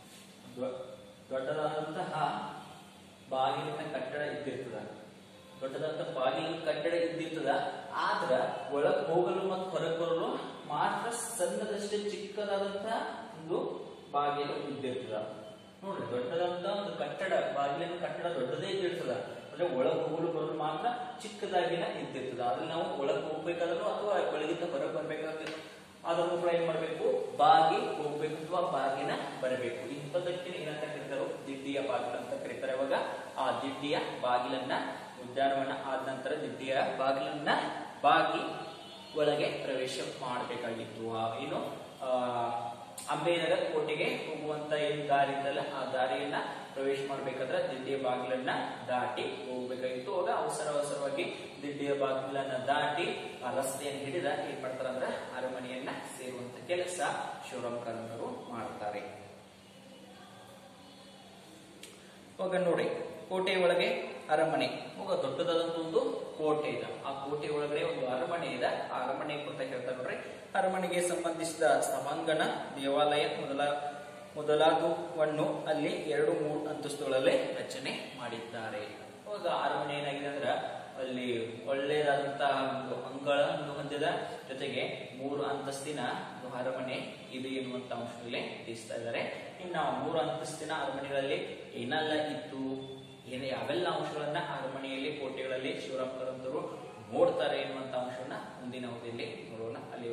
ದೊಡ್ಡದಾದಂತಹ ಬಾಗಿಲಿನ ಕಟ್ಟಡ ಇದ್ದಿರ್ತದ, ದೊಡ್ಡದಾದಂತಹ ಬಾಗಿಲಿನ ಕಟ್ಟಡ ಇದ್ದಿರ್ತದ. ಆದ್ರ ಒಳಗ್ ಹೋಗಲು ಮತ್ತು ಹೊರಗೆ ಬರಲು ಮಾತ್ರ ಸಣ್ಣದಷ್ಟೇ ಚಿಕ್ಕದಾದಂತಹ ಒಂದು ಬಾಗಿಲು ಇದ್ದಿರ್ತದ. ನೋಡ್ರಿ, ದೊಡ್ಡದಾದಂತಹ ಒಂದು ಕಟ್ಟಡ, ಬಾಗಿಲಿನ ಕಟ್ಟಡ ದೊಡ್ಡದೇ ಇದ್ದಿರ್ತದ. ಅಂದ್ರೆ ಒಳಗ್ ಹೋಗಲು ಬರಲು ಮಾತ್ರ ಚಿಕ್ಕದಾಗಿನ ಇದ್ದಿರ್ತದ. ಅದ್ರಲ್ಲಿ ನಾವು ಒಳಗ್ ಹೋಗ್ಬೇಕಾದ್ರೂ ಅಥವಾ ಒಳಗಿಂದ ಹೊರಗೆ ಬರ್ಬೇಕಾದ್ರೆ ಅದನ್ನು ಕೂಡ ಏನ್ ಮಾಡ್ಬೇಕು? ಬಾಗಿ ಹೋಗ್ಬೇಕು ಅಥವಾ ಬಾಗಿನ ಬರಬೇಕು. ಇಂಥದಕ್ಕೆ ಏನಂತ ಕರೀತಾರೋ ದಿಡ್ಡಿಯ ಬಾಗಿಲು ಅಂತ ಕರೀತಾರೆ. ಅವಾಗ ಆ ದಿಡ್ಡಿಯ ಬಾಗಿಲನ್ನ, ಉದ್ಯಾನವನ ಆದ ನಂತರ ದಿಡ್ಡಿಯ ಬಾಗಿಲನ್ನ ಬಾಗಿ ಒಳಗೆ ಪ್ರವೇಶ ಮಾಡಬೇಕಾಗಿತ್ತು. ಏನು ಅಂಬೇನಗರ ಕೋಟೆಗೆ ಹೋಗುವಂತ ಏನ್ ದಾರಿ ಇತ್ತಲ್ಲ, ಆ ದಾರಿಯನ್ನ ಪ್ರವೇಶ ಮಾಡ್ಬೇಕಾದ್ರೆ ದಿಡ್ಡಿಯ ಬಾಗಿಲನ್ನ ದಾಟಿ ಹೋಗ್ಬೇಕಾಗಿತ್ತು. ಅವಾಗ ಅವಸರವಾಗಿ ದಿಡ್ಡಿಯ ಬಾಗಿಲನ್ನ ದಾಟಿ ಆ ರಸ್ತೆಯನ್ನು ಹಿಡಿದ ಏನ್ ಮಾಡ್ತಾರ ಅಂದ್ರೆ ಅರಮನೆಯನ್ನ ಸೇರುವಂತ ಕೆಲಸ ಶಿವರಾಮ್ ಕಾರಂತರು ಮಾಡ್ತಾರೆ. ಅವಾಗ ನೋಡಿ, ಕೋಟೆಯ ಒಳಗೆ ಅರಮನೆ, ದೊಡ್ಡದಾದಂತ ಒಂದು ಕೋಟೆ ಇದೆ. ಆ ಕೋಟೆ ಒಳಗಡೆ ಒಂದು ಅರಮನೆ ಇದೆ. ಆ ಅರಮನೆ ಅಂತ ಹೇಳ್ತಾರೆ ನೋಡ್ರಿ. ಅರಮನೆಗೆ ಸಂಬಂಧಿಸಿದ ಸಭಾಂಗಣ, ದೇವಾಲಯ ಮೊದಲಾದವನ್ನು ಅಲ್ಲಿ 2-3 ಅಂತಸ್ತುಗಳಲ್ಲಿ ರಚನೆ ಮಾಡಿದ್ದಾರೆ. ಅವಾಗ ಅರಮನೆ ಏನಾಗಿದೆ ಅಂದ್ರೆ, ಅಲ್ಲಿ ಒಳ್ಳೆಯದಾದಂತಹ ಒಂದು ಅಂಗಳವನ್ನು ಹೊಂದಿದ, ಜೊತೆಗೆ 3 ಅಂತಸ್ತಿನ ಒಂದು ಅರಮನೆ ಇದೆ ಎನ್ನುವಂತ ಅಂಶದಲ್ಲಿ ತಿಳಿಸ್ತಾ ಇದ್ದಾರೆ. ಇನ್ನು 3 ಅಂತಸ್ತಿನ ಅರಮನೆಗಳಲ್ಲಿ ಏನೆಲ್ಲ ಇತ್ತು, ಯಾವೆಲ್ಲ ಅಂಶಗಳನ್ನ ಅರಮನೆಯಲ್ಲಿ, ಕೋಟೆಗಳಲ್ಲಿ ಶಿವರಾಮ್ ಕಾರಂತರು ನೋಡ್ತಾರೆ ಎನ್ನುವಂತ ಅಂಶವನ್ನ ಮುಂದಿನ ಅವಧಿಯಲ್ಲಿ ನೋಡೋಣ. ಅಲ್ಲಿ